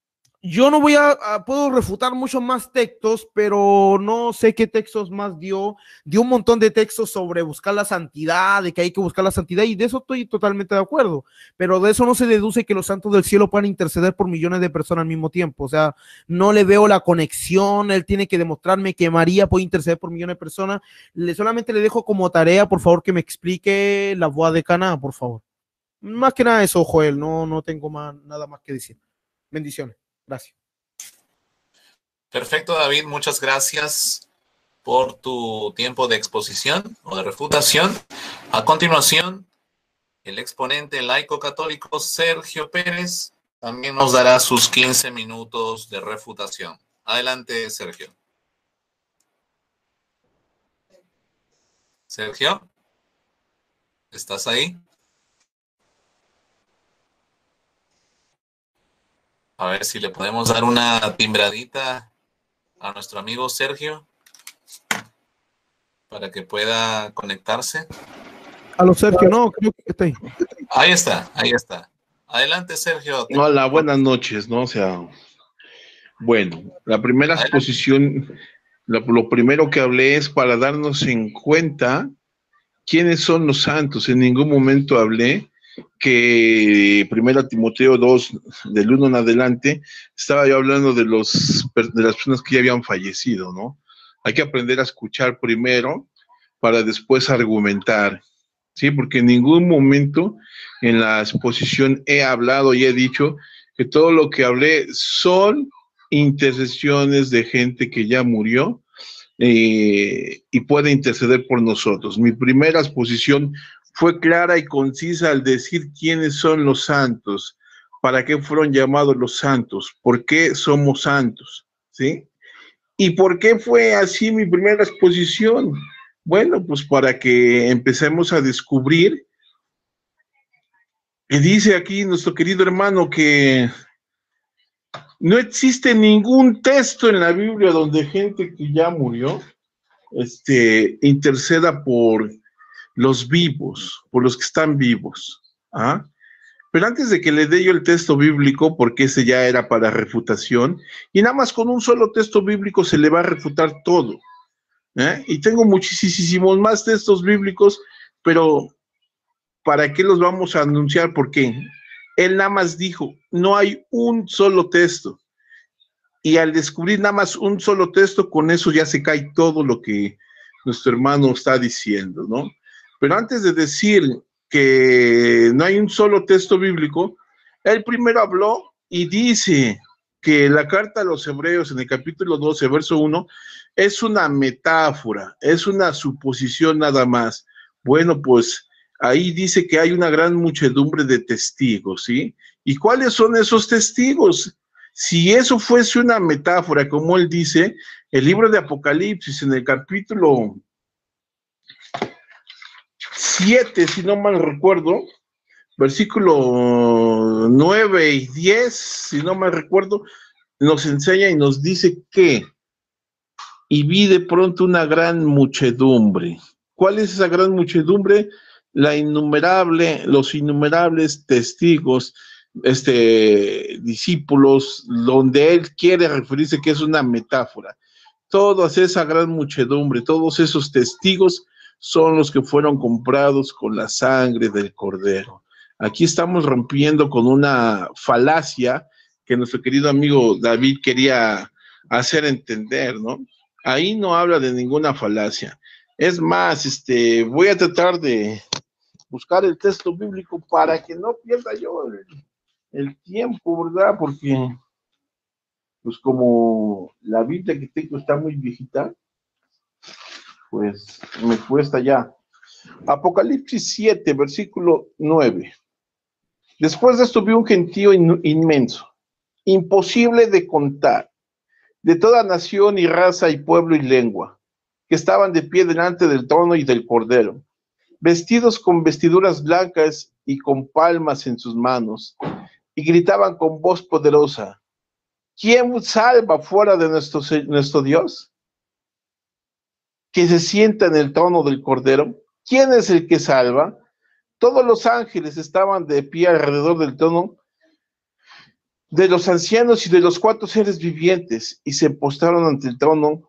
Yo no puedo refutar muchos más textos, pero no sé qué textos más dio. Dio un montón de textos sobre buscar la santidad, de que hay que buscar la santidad, y de eso estoy totalmente de acuerdo. Pero de eso no se deduce que los santos del cielo puedan interceder por millones de personas al mismo tiempo. O sea, no le veo la conexión. Él tiene que demostrarme que María puede interceder por millones de personas. Solamente le dejo como tarea, por favor, que me explique la boda de Caná, por favor. Más que nada eso, Joel. No tengo nada más que decir. Bendiciones. Gracias. Perfecto, David, muchas gracias por tu tiempo de exposición o de refutación. A continuación, el exponente laico católico Sergio Pérez también nos dará sus 15 minutos de refutación. Adelante, Sergio. Sergio, ¿estás ahí? A ver si le podemos dar una timbradita a nuestro amigo Sergio para que pueda conectarse. A los Sergio, no, creo que está ahí. Ahí está, ahí está. Adelante, Sergio. Hola, buenas noches, ¿no? O sea, bueno, la primera exposición, lo primero que hablé es para darnos en cuenta quiénes son los santos. En ningún momento hablé que 1 Timoteo 2, del 1 en adelante, estaba yo hablando de las personas que ya habían fallecido, ¿no? Hay que aprender a escuchar primero para después argumentar, ¿sí? Porque en ningún momento en la exposición he hablado y he dicho que todo lo que hablé son intercesiones de gente que ya murió y puede interceder por nosotros. Mi primera exposición fue clara y concisa al decir quiénes son los santos, para qué fueron llamados los santos, por qué somos santos, ¿sí? ¿Y por qué fue así mi primera exposición? Bueno, pues para que empecemos a descubrir, y dice aquí nuestro querido hermano que no existe ningún texto en la Biblia donde gente que ya murió, interceda por los vivos, por los que están vivos. ¿Ah? Pero antes de que le dé yo el texto bíblico, porque ese ya era para refutación, y nada más con un solo texto bíblico se le va a refutar todo. Y tengo muchísimos más textos bíblicos, pero ¿para qué los vamos a anunciar? Porque él nada más dijo, no hay un solo texto. Y al descubrir nada más un solo texto, con eso ya se cae todo lo que nuestro hermano está diciendo, ¿no? Pero antes de decir que no hay un solo texto bíblico, él primero habló y dice que la carta a los Hebreos en el capítulo 12, verso 1, es una metáfora, es una suposición nada más. Bueno, pues ahí dice que hay una gran muchedumbre de testigos, ¿sí? ¿Y cuáles son esos testigos? Si eso fuese una metáfora, como él dice, el libro de Apocalipsis en el capítulo 7, si no mal recuerdo, versículo 9 y 10, si no mal recuerdo, nos enseña y nos dice que, y vi de pronto una gran muchedumbre. ¿Cuál es esa gran muchedumbre? Los innumerables testigos, discípulos, donde él quiere referirse que es una metáfora. Toda esa gran muchedumbre, todos esos testigos son los que fueron comprados con la sangre del Cordero. Aquí estamos rompiendo con una falacia que nuestro querido amigo David quería hacer entender, ¿no? Ahí no habla de ninguna falacia. Es más, voy a tratar de buscar el texto bíblico para que no pierda yo el tiempo, ¿verdad? Porque, pues como la Biblia que tengo está muy viejita, pues me cuesta ya. Apocalipsis 7, versículo 9. Después de esto vi un gentío inmenso, imposible de contar, de toda nación y raza y pueblo y lengua, que estaban de pie delante del trono y del Cordero, vestidos con vestiduras blancas y con palmas en sus manos, y gritaban con voz poderosa: ¿quién salva fuera de nuestro Dios, que se sienta en el trono del Cordero? ¿Quién es el que salva? Todos los ángeles estaban de pie alrededor del trono, de los ancianos y de los 4 seres vivientes, y se postraron ante el trono,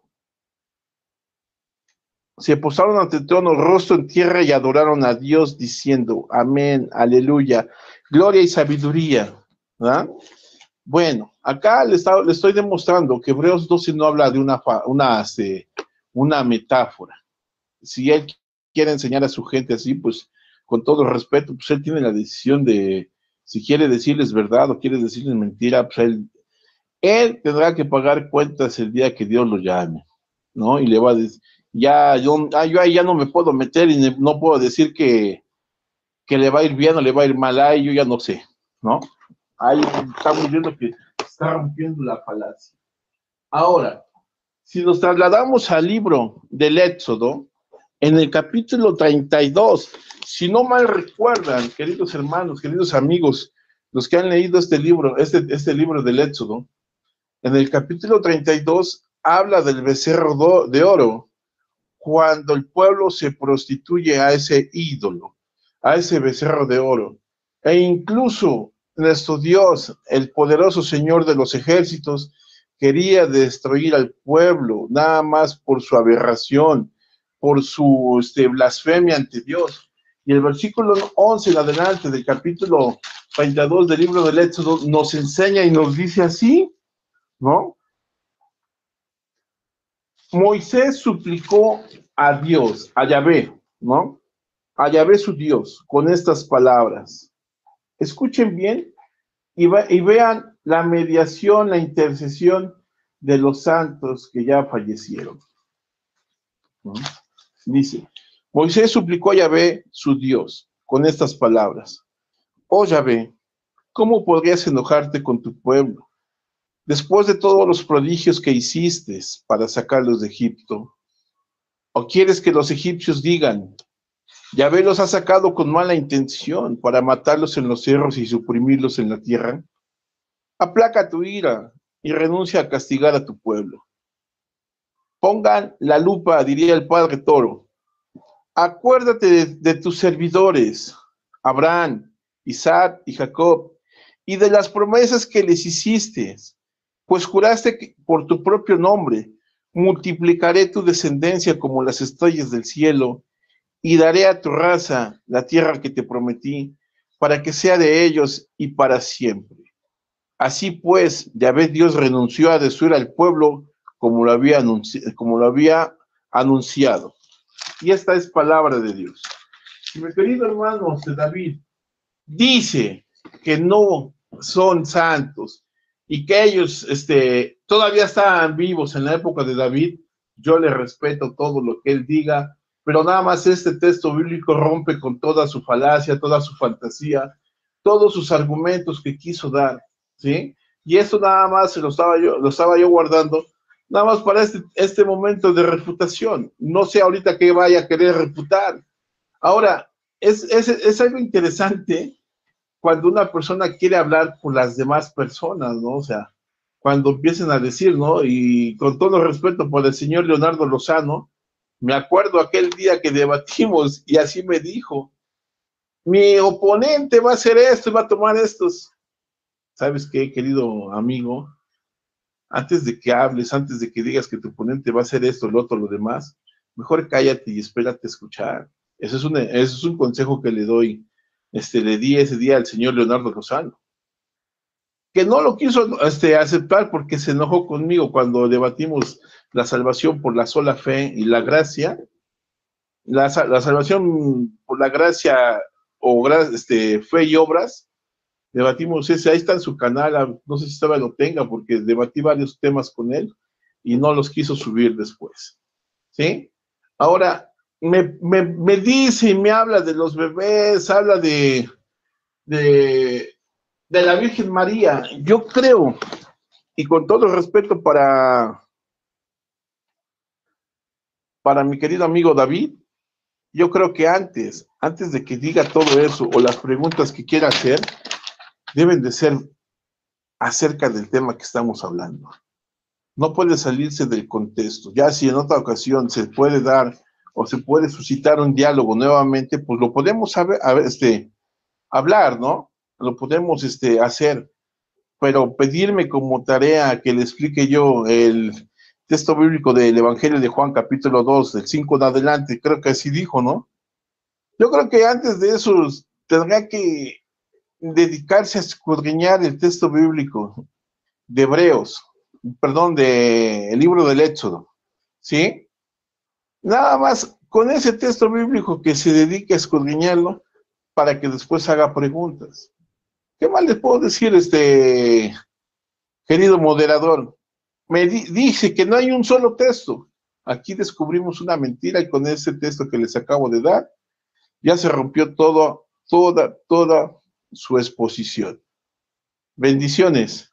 rostro en tierra, y adoraron a Dios, diciendo, amén, aleluya, gloria y sabiduría, ¿verdad? Bueno, acá le estoy demostrando que Hebreos 12 no habla de una metáfora. Si él quiere enseñar a su gente así, pues, con todo respeto, pues él tiene la decisión de, si quiere decirles verdad o quiere decirles mentira, pues él tendrá que pagar cuentas el día que Dios lo llame, ¿no? Y le va a decir, yo ahí ya no me puedo meter y no puedo decir que le va a ir bien o le va a ir mal, ahí yo ya no sé, ¿no? Ahí estamos viendo que está rompiendo la falacia. Ahora, si nos trasladamos al libro del Éxodo, en el capítulo 32, si no mal recuerdan, queridos hermanos, queridos amigos, los que han leído este libro, este libro del Éxodo, en el capítulo 32 habla del becerro de oro, cuando el pueblo se prostituye a ese ídolo, a ese becerro de oro. E incluso nuestro Dios, el poderoso Señor de los ejércitos, quería destruir al pueblo, nada más por su aberración, por su blasfemia ante Dios. Y el versículo 11 en adelante del capítulo 32 del libro del Éxodo nos enseña y nos dice así, ¿no? Moisés suplicó a Dios, a Yahvé, ¿no? A Yahvé su Dios, con estas palabras. Escuchen bien y vean la mediación, la intercesión de los santos que ya fallecieron, ¿no? Dice, Moisés suplicó a Yahvé su Dios, con estas palabras. Oh Yahvé, ¿cómo podrías enojarte con tu pueblo? Después de todos los prodigios que hiciste para sacarlos de Egipto, ¿o quieres que los egipcios digan, Yahvé los ha sacado con mala intención para matarlos en los cerros y suprimirlos en la tierra? Aplaca tu ira y renuncia a castigar a tu pueblo. Pongan la lupa, diría el padre Toro. Acuérdate de tus servidores, Abraham, Isaac y Jacob, y de las promesas que les hiciste, pues juraste que por tu propio nombre multiplicaré tu descendencia como las estrellas del cielo, y daré a tu raza la tierra que te prometí, para que sea de ellos y para siempre. Así pues, Yahvé Dios renunció a destruir al pueblo como lo había anunciado. Y esta es palabra de Dios. Mi querido hermano David dice que no son santos y que ellos todavía estaban vivos en la época de David. Yo le respeto todo lo que él diga, pero nada más este texto bíblico rompe con toda su falacia, toda su fantasía, todos sus argumentos que quiso dar, ¿sí? Y esto nada más lo estaba yo guardando, nada más para este momento de refutación. No sé ahorita qué vaya a querer refutar. Ahora, es algo interesante cuando una persona quiere hablar por las demás personas, ¿no? O sea, cuando empiecen a decir, ¿no? Y con todo respeto por el señor Leonardo Lozano, me acuerdo aquel día que debatimos y así me dijo, mi oponente va a hacer esto y va a tomar estos. ¿Sabes qué, querido amigo? Antes de que hables, antes de que digas que tu oponente va a hacer esto, lo otro, lo demás, mejor cállate y espérate a escuchar. Eso es un consejo que le doy, le di ese día al señor Leonardo Lozano, que no lo quiso aceptar porque se enojó conmigo cuando debatimos la salvación por la sola fe y la gracia, la salvación por la gracia o fe y obras. Debatimos ese, ahí está en su canal, no sé si todavía lo tenga, porque debatí varios temas con él y no los quiso subir después, ¿sí? Ahora, me dice y me habla de los bebés, habla de la Virgen María. Yo creo, y con todo respeto para mi querido amigo David, yo creo que antes de que diga todo eso o las preguntas que quiera hacer, deben de ser acerca del tema que estamos hablando. No puede salirse del contexto. Ya si en otra ocasión se puede dar o se puede suscitar un diálogo nuevamente, pues lo podemos hablar, ¿no? Lo podemos hacer. pero pedirme como tarea que le explique yo el texto bíblico del Evangelio de Juan, capítulo 2, del 5 en adelante, creo que así dijo, ¿no? Yo creo que antes de eso tendrá que dedicarse a escudriñar el texto bíblico de Hebreos, perdón, del libro del Éxodo, ¿sí? Nada más con ese texto bíblico que se dedique a escudriñarlo para que después haga preguntas. ¿Qué más les puedo decir, querido moderador? Me dice que no hay un solo texto. Aquí descubrimos una mentira y con ese texto que les acabo de dar, ya se rompió toda su exposición. Bendiciones.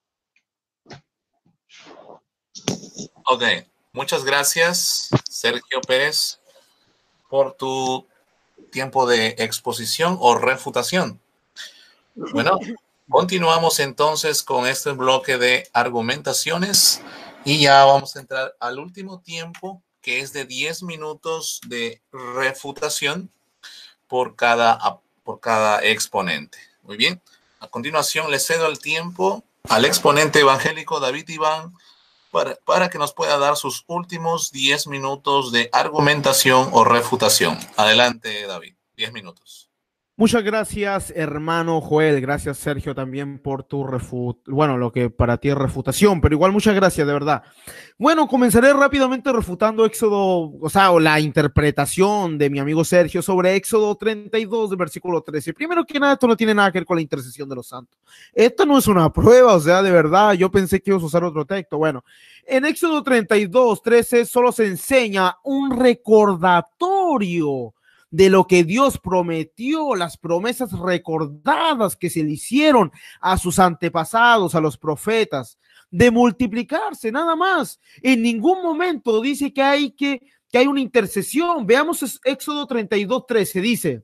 Ok, muchas gracias, Sergio Pérez, por tu tiempo de exposición o refutación. Bueno, continuamos entonces con este bloque de argumentaciones y ya vamos a entrar al último tiempo, que es de 10 minutos de refutación por cada exponente. Muy bien. A continuación le cedo el tiempo al exponente evangélico David Iván para que nos pueda dar sus últimos 10 minutos de argumentación o refutación. Adelante, David. 10 minutos. Muchas gracias, hermano Joel. Gracias, Sergio, también por tu bueno, lo que para ti es refutación, pero igual muchas gracias, de verdad. Bueno, comenzaré rápidamente refutando Éxodo, o sea, la interpretación de mi amigo Sergio sobre Éxodo 32, versículo 13. Primero que nada, esto no tiene nada que ver con la intercesión de los santos. Esto no es una prueba, o sea, de verdad, yo pensé que ibas a usar otro texto. Bueno, en Éxodo 32, 13 solo se enseña un recordatorio de lo que Dios prometió, las promesas recordadas que se le hicieron a sus antepasados, a los profetas, de multiplicarse, nada más. En ningún momento dice que hay una intercesión. Veamos Éxodo 32, 13, dice: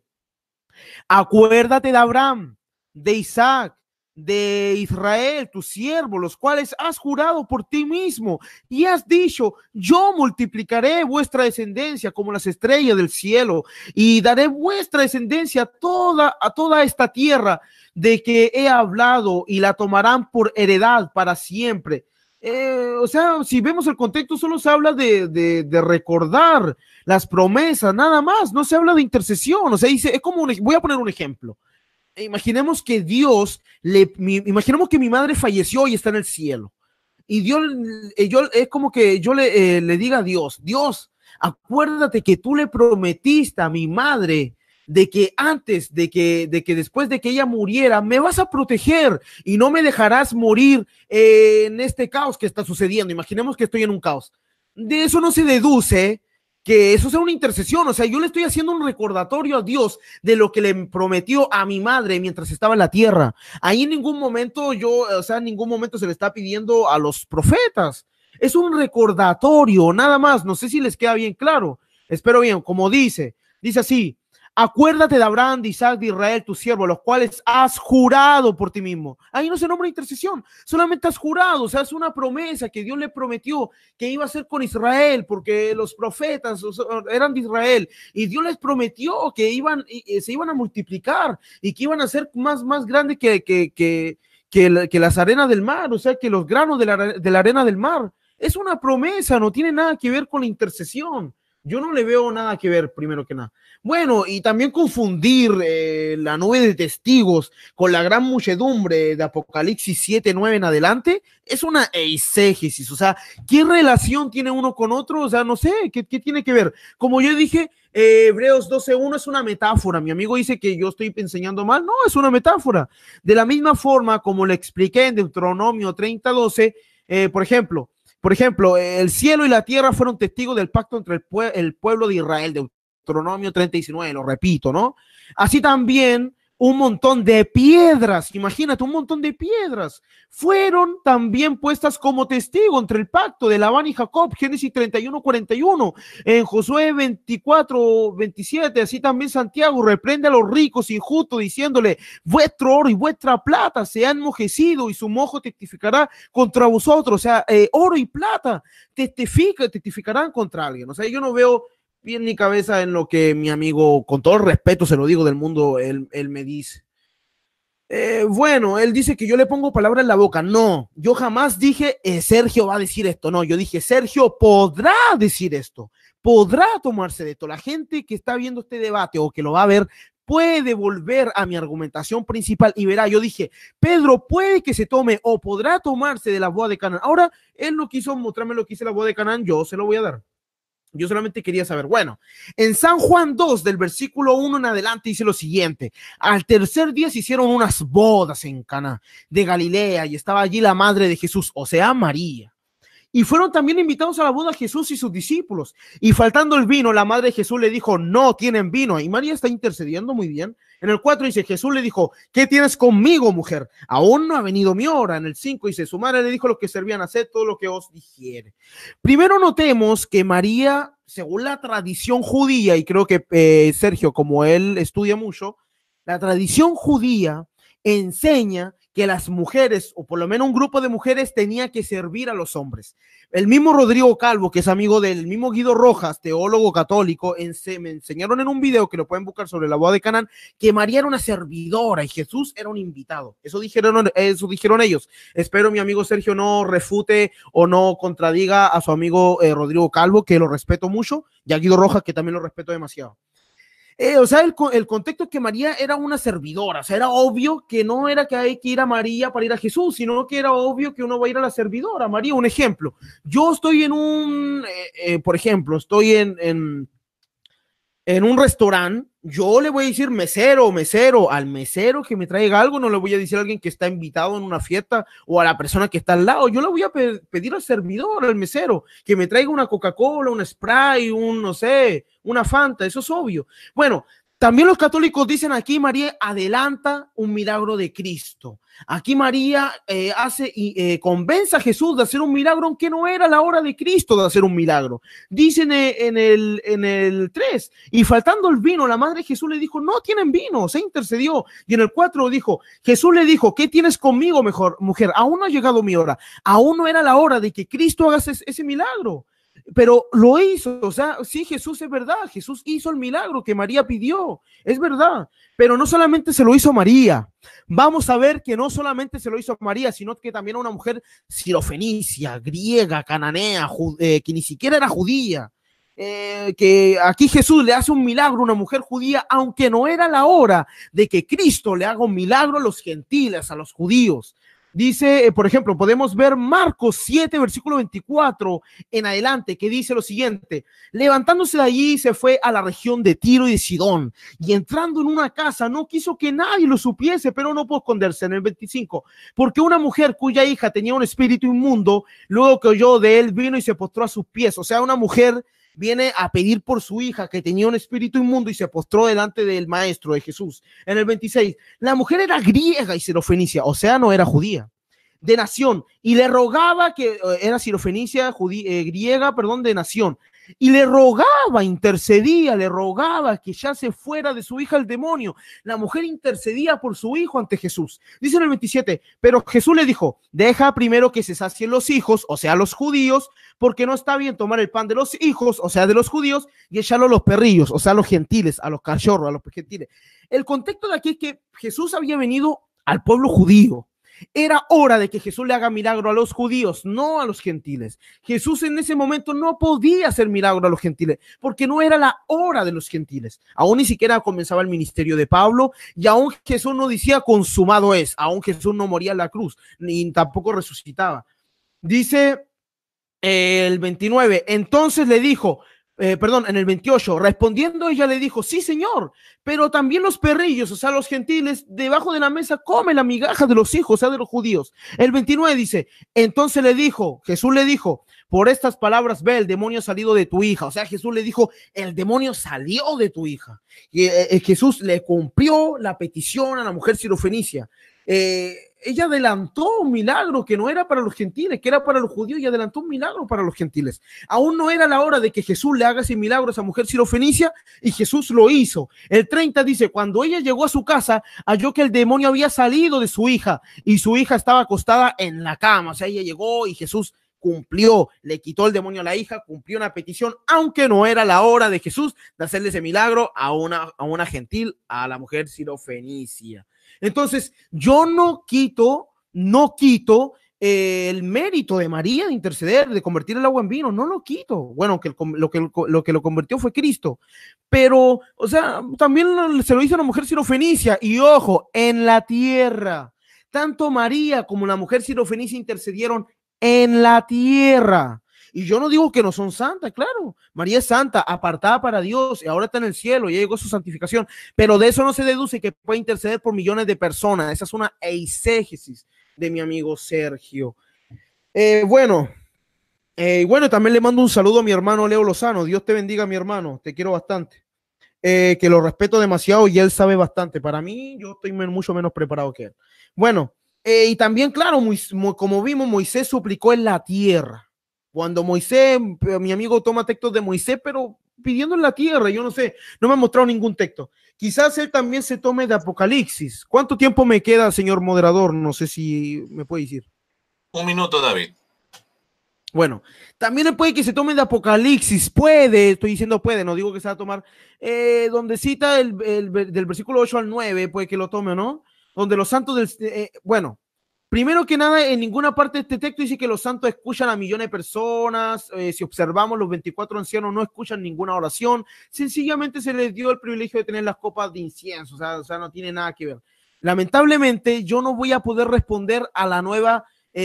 acuérdate de Abraham, de Isaac, de Israel, tu siervo, los cuales has jurado por ti mismo y has dicho: yo multiplicaré vuestra descendencia como las estrellas del cielo y daré vuestra descendencia a toda esta tierra de que he hablado, y la tomarán por heredad para siempre. O sea, si vemos el contexto, solo se habla de recordar las promesas, nada más, no se habla de intercesión. O sea, dice, es como voy a poner un ejemplo. Imaginemos que imaginemos que mi madre falleció y está en el cielo. Y Dios, es como que yo le diga a Dios: Dios, acuérdate que tú le prometiste a mi madre de que antes, de que después de que ella muriera, me vas a proteger y no me dejarás morir en este caos que está sucediendo. Imaginemos que estoy en un caos. De eso no se deduce que eso sea una intercesión. O sea, yo le estoy haciendo un recordatorio a Dios de lo que le prometió a mi madre mientras estaba en la tierra. Ahí en ningún momento en ningún momento se le está pidiendo a los profetas. Es un recordatorio, nada más. No sé si les queda bien claro. Espero bien, como dice así: acuérdate de Abraham, de Isaac, de Israel, tu siervo, los cuales has jurado por ti mismo. Ahí no se nombra intercesión, solamente has jurado. O sea, es una promesa que Dios le prometió que iba a hacer con Israel, porque los profetas eran de Israel, y Dios les prometió que se iban a multiplicar y que iban a ser más grandes que las arenas del mar, o sea, que los granos de la arena del mar. Es una promesa, no tiene nada que ver con la intercesión. Yo no le veo nada que ver, primero que nada. Bueno, y también confundir la nube de testigos con la gran muchedumbre de Apocalipsis 7, 9 en adelante, es una eisegesis. O sea, ¿qué relación tiene uno con otro? O sea, no sé, ¿qué tiene que ver? Como yo dije, Hebreos 12:1 es una metáfora. Mi amigo dice que yo estoy enseñando mal. No, es una metáfora. De la misma forma como le expliqué en Deuteronomio 30:12, por ejemplo, el cielo y la tierra fueron testigos del pacto entre el pueblo de Israel, Deuteronomio 30:19, lo repito, ¿no? Así también un montón de piedras, imagínate, un montón de piedras fueron también puestas como testigo entre el pacto de Labán y Jacob, Génesis 31:41, en Josué 24:27, así también Santiago reprende a los ricos injustos diciéndole: vuestro oro y vuestra plata se han enmojecido y su mojo testificará contra vosotros. O sea, oro y plata testificarán contra alguien. O sea, yo no veo bien mi cabeza en lo que mi amigo, con todo el respeto se lo digo del mundo, él me dice. Bueno, él dice que yo le pongo palabras en la boca. No, yo jamás dije Sergio va a decir esto. No, yo dije Sergio podrá decir esto, podrá tomarse de esto. La gente que está viendo este debate o que lo va a ver puede volver a mi argumentación principal y verá, yo dije, Pedro puede que se tome o podrá tomarse de la boda de Canaán. Ahora, él no quiso mostrarme lo que hice la boda de Canaán, yo se lo voy a dar. Yo solamente quería saber, bueno, en San Juan 2, del versículo 1 en adelante, dice lo siguiente: al tercer día se hicieron unas bodas en Caná de Galilea y estaba allí la madre de Jesús, o sea, María. Y fueron también invitados a la boda Jesús y sus discípulos. Y faltando el vino, la madre de Jesús le dijo, no tienen vino. Y María está intercediendo muy bien. En el 4 dice, Jesús le dijo, ¿qué tienes conmigo, mujer? Aún no ha venido mi hora. En el 5 dice, su madre le dijo a los que servían, haced todo lo que os dijere. Primero notemos que María, según la tradición judía, y creo que Sergio, como él estudia mucho, la tradición judía enseña que las mujeres, o por lo menos un grupo de mujeres, tenía que servir a los hombres. El mismo Rodrigo Calvo, que es amigo del mismo Guido Rojas, teólogo católico, me enseñaron en un video que lo pueden buscar sobre la boda de Canaán, que María era una servidora y Jesús era un invitado. Eso dijeron ellos. Espero mi amigo Sergio no refute o no contradiga a su amigo Rodrigo Calvo, que lo respeto mucho, y a Guido Rojas, que también lo respeto demasiado. O sea, el contexto es que María era una servidora, o sea, era obvio que no era que hay que ir a María para ir a Jesús, sino que era obvio que uno va a ir a la servidora. María, un ejemplo, yo estoy en por ejemplo, estoy en un restaurante, yo le voy a decir mesero, al mesero que me traiga algo, no le voy a decir a alguien que está invitado en una fiesta o a la persona que está al lado, yo le voy a pedir al servidor, al mesero, que me traiga una Coca-Cola, un Sprite, no sé, una Fanta, eso es obvio. Bueno, también los católicos dicen aquí María adelanta un milagro de Cristo. Aquí María convence a Jesús de hacer un milagro, aunque no era la hora de Cristo de hacer un milagro. Dicen en el 3, y faltando el vino, la madre de Jesús le dijo, no tienen vino, se intercedió. Y en el 4 dijo, Jesús le dijo, ¿qué tienes conmigo, mujer? Aún no ha llegado mi hora, aún no era la hora de que Cristo haga ese milagro. Pero lo hizo, o sea, sí, Jesús es verdad, Jesús hizo el milagro que María pidió, es verdad, pero no solamente se lo hizo María, vamos a ver que no solamente se lo hizo María, sino que también a una mujer sirofenicia, griega, cananea, que ni siquiera era judía, que aquí Jesús le hace un milagro a una mujer judía, aunque no era la hora de que Cristo le haga un milagro a los gentiles, a los judíos. Dice, por ejemplo, podemos ver Marcos 7, versículo 24 en adelante, que dice lo siguiente: levantándose de allí se fue a la región de Tiro y de Sidón, y entrando en una casa no quiso que nadie lo supiese, pero no pudo esconderse. En el 25, porque una mujer cuya hija tenía un espíritu inmundo, luego que oyó de él, vino y se postró a sus pies. O sea, una mujer viene a pedir por su hija que tenía un espíritu inmundo y se postró delante del maestro de Jesús. En el 26, la mujer era griega y sirofenicia, o sea, no era judía, de nación, y le rogaba que era sirofenicia, griega, perdón, de nación, y le rogaba, intercedía, le rogaba que ya se fuera de su hija el demonio. La mujer intercedía por su hijo ante Jesús. Dice en el 27, pero Jesús le dijo, deja primero que se sacien los hijos, o sea, los judíos, porque no está bien tomar el pan de los hijos, o sea, de los judíos, y echarlo a los perrillos, o sea, a los gentiles, a los cachorros, a los gentiles. El contexto de aquí es que Jesús había venido al pueblo judío. Era hora de que Jesús le haga milagro a los judíos, no a los gentiles. Jesús en ese momento no podía hacer milagro a los gentiles, porque no era la hora de los gentiles. Aún ni siquiera comenzaba el ministerio de Pablo, y aún Jesús no decía consumado es, aún Jesús no moría en la cruz, ni tampoco resucitaba. Dice el 29, entonces le dijo, en el 28, respondiendo ella le dijo, sí, Señor, pero también los perrillos, o sea, los gentiles, debajo de la mesa comen la migaja de los hijos, o sea, de los judíos. El 29 dice, entonces Jesús le dijo, por estas palabras ve, el demonio ha salido de tu hija. O sea, Jesús le dijo, el demonio salió de tu hija. Y Jesús le cumplió la petición a la mujer sirofenicia. Ella adelantó un milagro que no era para los gentiles, que era para los judíos, y adelantó un milagro para los gentiles. Aún no era la hora de que Jesús le haga ese milagro a esa mujer sirofenicia, y Jesús lo hizo. El 30 dice, cuando ella llegó a su casa, halló que el demonio había salido de su hija, y su hija estaba acostada en la cama. O sea, ella llegó y Jesús cumplió, le quitó el demonio a la hija, cumplió una petición, aunque no era la hora de Jesús de hacerle ese milagro a una gentil, a la mujer sirofenicia. Entonces, yo no quito el mérito de María de interceder, de convertir el agua en vino, no lo quito. Bueno, lo que lo convirtió fue Cristo. Pero, o sea, también se lo hizo una mujer sirofenicia. Y ojo, en la tierra, tanto María como la mujer sirofenicia intercedieron en la tierra. Y yo no digo que no son santas, claro. María es santa, apartada para Dios, y ahora está en el cielo, ya llegó su santificación. Pero de eso no se deduce que puede interceder por millones de personas. Esa es una eisegesis de mi amigo Sergio. Bueno, también le mando un saludo a mi hermano Leo Lozano. Dios te bendiga, mi hermano. Te quiero bastante. Que lo respeto demasiado y él sabe bastante. Para mí, yo estoy mucho menos preparado que él. Bueno, y también, claro, como vimos, Moisés suplicó en la tierra. Cuando Moisés, mi amigo toma textos de Moisés, pero pidiendo en la tierra, yo no sé, no me ha mostrado ningún texto. Quizás él también se tome de Apocalipsis. ¿Cuánto tiempo me queda, señor moderador? No sé si me puede decir. 1 minuto, David. Bueno, también puede que se tome de Apocalipsis, puede, estoy diciendo puede, no digo que se va a tomar, donde cita del versículo 8 al 9, puede que lo tome, ¿no? Donde los santos bueno, primero que nada, en ninguna parte de este texto dice que los santos escuchan a millones de personas. Si observamos, los 24 ancianos no escuchan ninguna oración, sencillamente se les dio el privilegio de tener las copas de incienso, o sea, no tiene nada que ver. Lamentablemente, yo no voy a poder responder a la nueva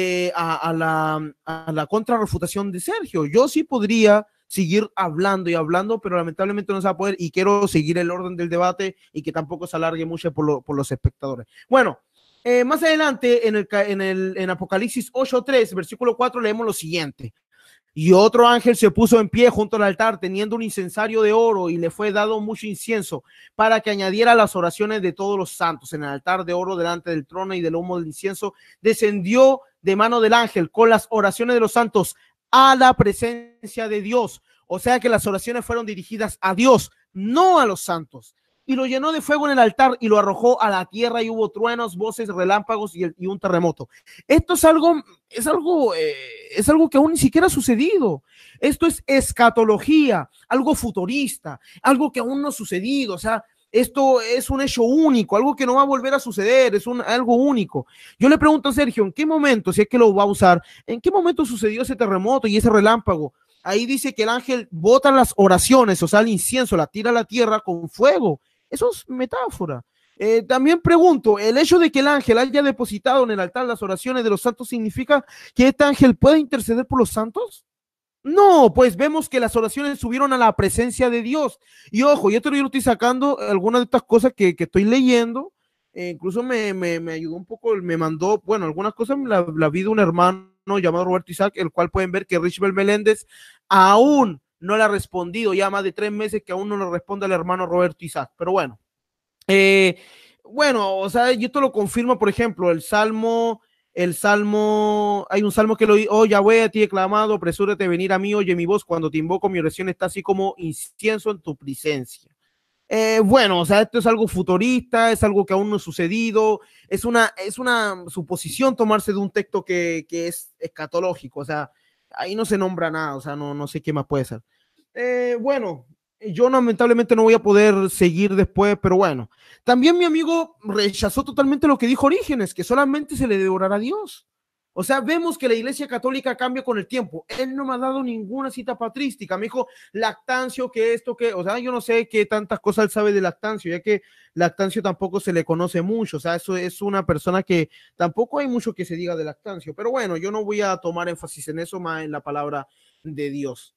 a la contrarrefutación de Sergio. Yo sí podría seguir hablando y hablando, pero lamentablemente no se va a poder, y quiero seguir el orden del debate y que tampoco se alargue mucho por los espectadores. Bueno, más adelante en Apocalipsis 8:3, versículo 4, leemos lo siguiente: y otro ángel se puso en pie junto al altar teniendo un incensario de oro, y le fue dado mucho incienso para que añadiera las oraciones de todos los santos. En el altar de oro delante del trono y del humo del incienso descendió de mano del ángel con las oraciones de los santos a la presencia de Dios. O sea que las oraciones fueron dirigidas a Dios, no a los santos. Y lo llenó de fuego en el altar y lo arrojó a la tierra, y hubo truenos, voces, relámpagos y un terremoto. Esto es algo que aún ni siquiera ha sucedido. Esto es escatología, algo futurista, algo que aún no ha sucedido. O sea, esto es un hecho único, algo que no va a volver a suceder, es algo único. Yo le pregunto a Sergio, ¿en qué momento, si es que lo va a usar, en qué momento sucedió ese terremoto y ese relámpago? Ahí dice que el ángel bota las oraciones, o sea, el incienso, la tira a la tierra con fuego. Eso es metáfora. También pregunto, ¿el hecho de que el ángel haya depositado en el altar las oraciones de los santos significa que este ángel puede interceder por los santos? No, pues vemos que las oraciones subieron a la presencia de Dios. Y ojo, yo lo estoy sacando algunas de estas cosas que estoy leyendo. Incluso me ayudó un poco, me mandó, bueno, algunas cosas la vi de un hermano llamado Roberto Isaac, el cual pueden ver que Richbel Meléndez aún no le ha respondido, ya más de 3 meses que aún no le responde al hermano Roberto Isaac. Pero bueno, o sea, yo te lo confirmo, por ejemplo, el salmo, hay un salmo que lo dice: oh Yahweh, a ti he clamado, apresúrate a venir a mí, oye mi voz, cuando te invoco, mi oración está así como incienso en tu presencia. O sea, esto es algo futurista, es algo que aún no ha sucedido, es una suposición tomarse de un texto que es escatológico, o sea, ahí no se nombra nada, o sea, no sé qué más puede ser. Yo lamentablemente no voy a poder seguir después, pero bueno. También mi amigo rechazó totalmente lo que dijo Orígenes, que solamente se le devorará a Dios. O sea, vemos que la Iglesia Católica cambia con el tiempo. Él no me ha dado ninguna cita patrística. Me dijo Lactancio, que esto, que, o sea, yo no sé qué tantas cosas él sabe de Lactancio, ya que Lactancio tampoco se le conoce mucho. O sea, eso es una persona que tampoco hay mucho que se diga de Lactancio. Pero bueno, yo no voy a tomar énfasis en eso, más en la palabra de Dios.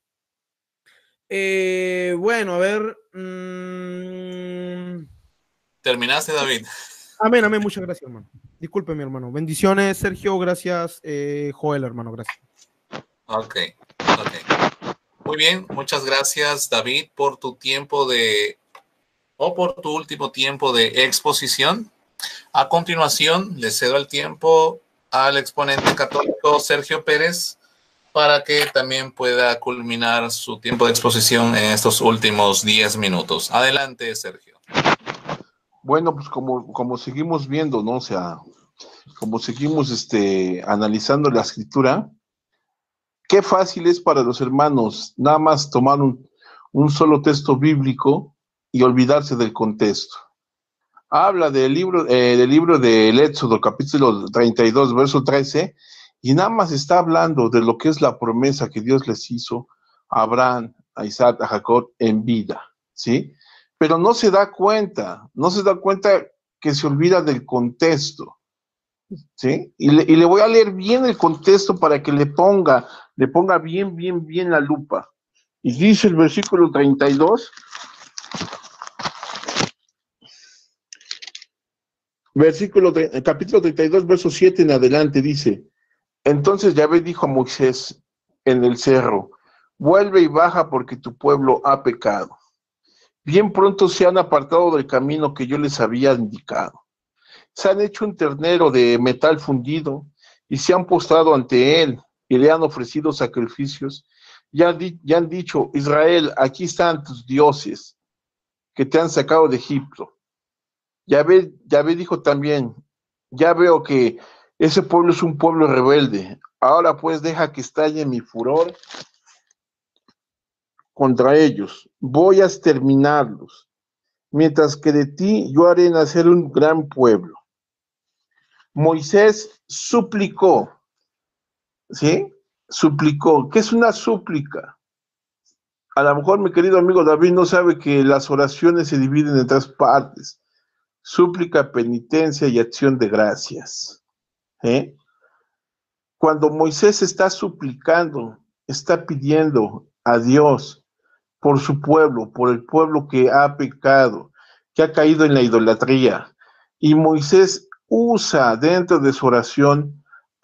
A ver. ¿Terminaste, David? Amén, muchas gracias, hermano. Disculpe, mi hermano. Bendiciones, Sergio. Gracias, Joel, hermano. Gracias. Ok. Muy bien, muchas gracias, David, por tu por tu último tiempo de exposición. A continuación, le cedo el tiempo al exponente católico Sergio Pérez para que también pueda culminar su tiempo de exposición en estos últimos 10 minutos. Adelante, Sergio. Bueno, pues como seguimos viendo, ¿no? O sea, como seguimos analizando la escritura, qué fácil es para los hermanos nada más tomar un solo texto bíblico y olvidarse del contexto. habla del libro del Éxodo, capítulo 32, verso 13, y nada más está hablando de lo que es la promesa que Dios les hizo a Abraham, a Isaac, a Jacob en vida, ¿sí? Pero no se da cuenta que se olvida del contexto, ¿sí? Y le voy a leer bien el contexto para que le ponga bien la lupa. Y dice el versículo 32, capítulo 32, verso 7 en adelante, dice: Entonces Yahvé dijo a Moisés en el cerro: vuelve y baja porque tu pueblo ha pecado. Bien pronto se han apartado del camino que yo les había indicado. Se han hecho un ternero de metal fundido y se han postrado ante él y le han ofrecido sacrificios. Ya han dicho: Israel, aquí están tus dioses que te han sacado de Egipto. Yahvé dijo también: ya veo que ese pueblo es un pueblo rebelde. Ahora pues deja que estalle mi furor contra ellos. Voy a exterminarlos, mientras que de ti yo haré nacer un gran pueblo. Moisés suplicó, ¿sí? Suplicó. ¿Qué es una súplica? A lo mejor mi querido amigo David no sabe que las oraciones se dividen en tres partes: súplica, penitencia y acción de gracias. ¿Eh? Cuando Moisés está suplicando, está pidiendo a Dios por su pueblo, por el pueblo que ha pecado, que ha caído en la idolatría. Y Moisés usa dentro de su oración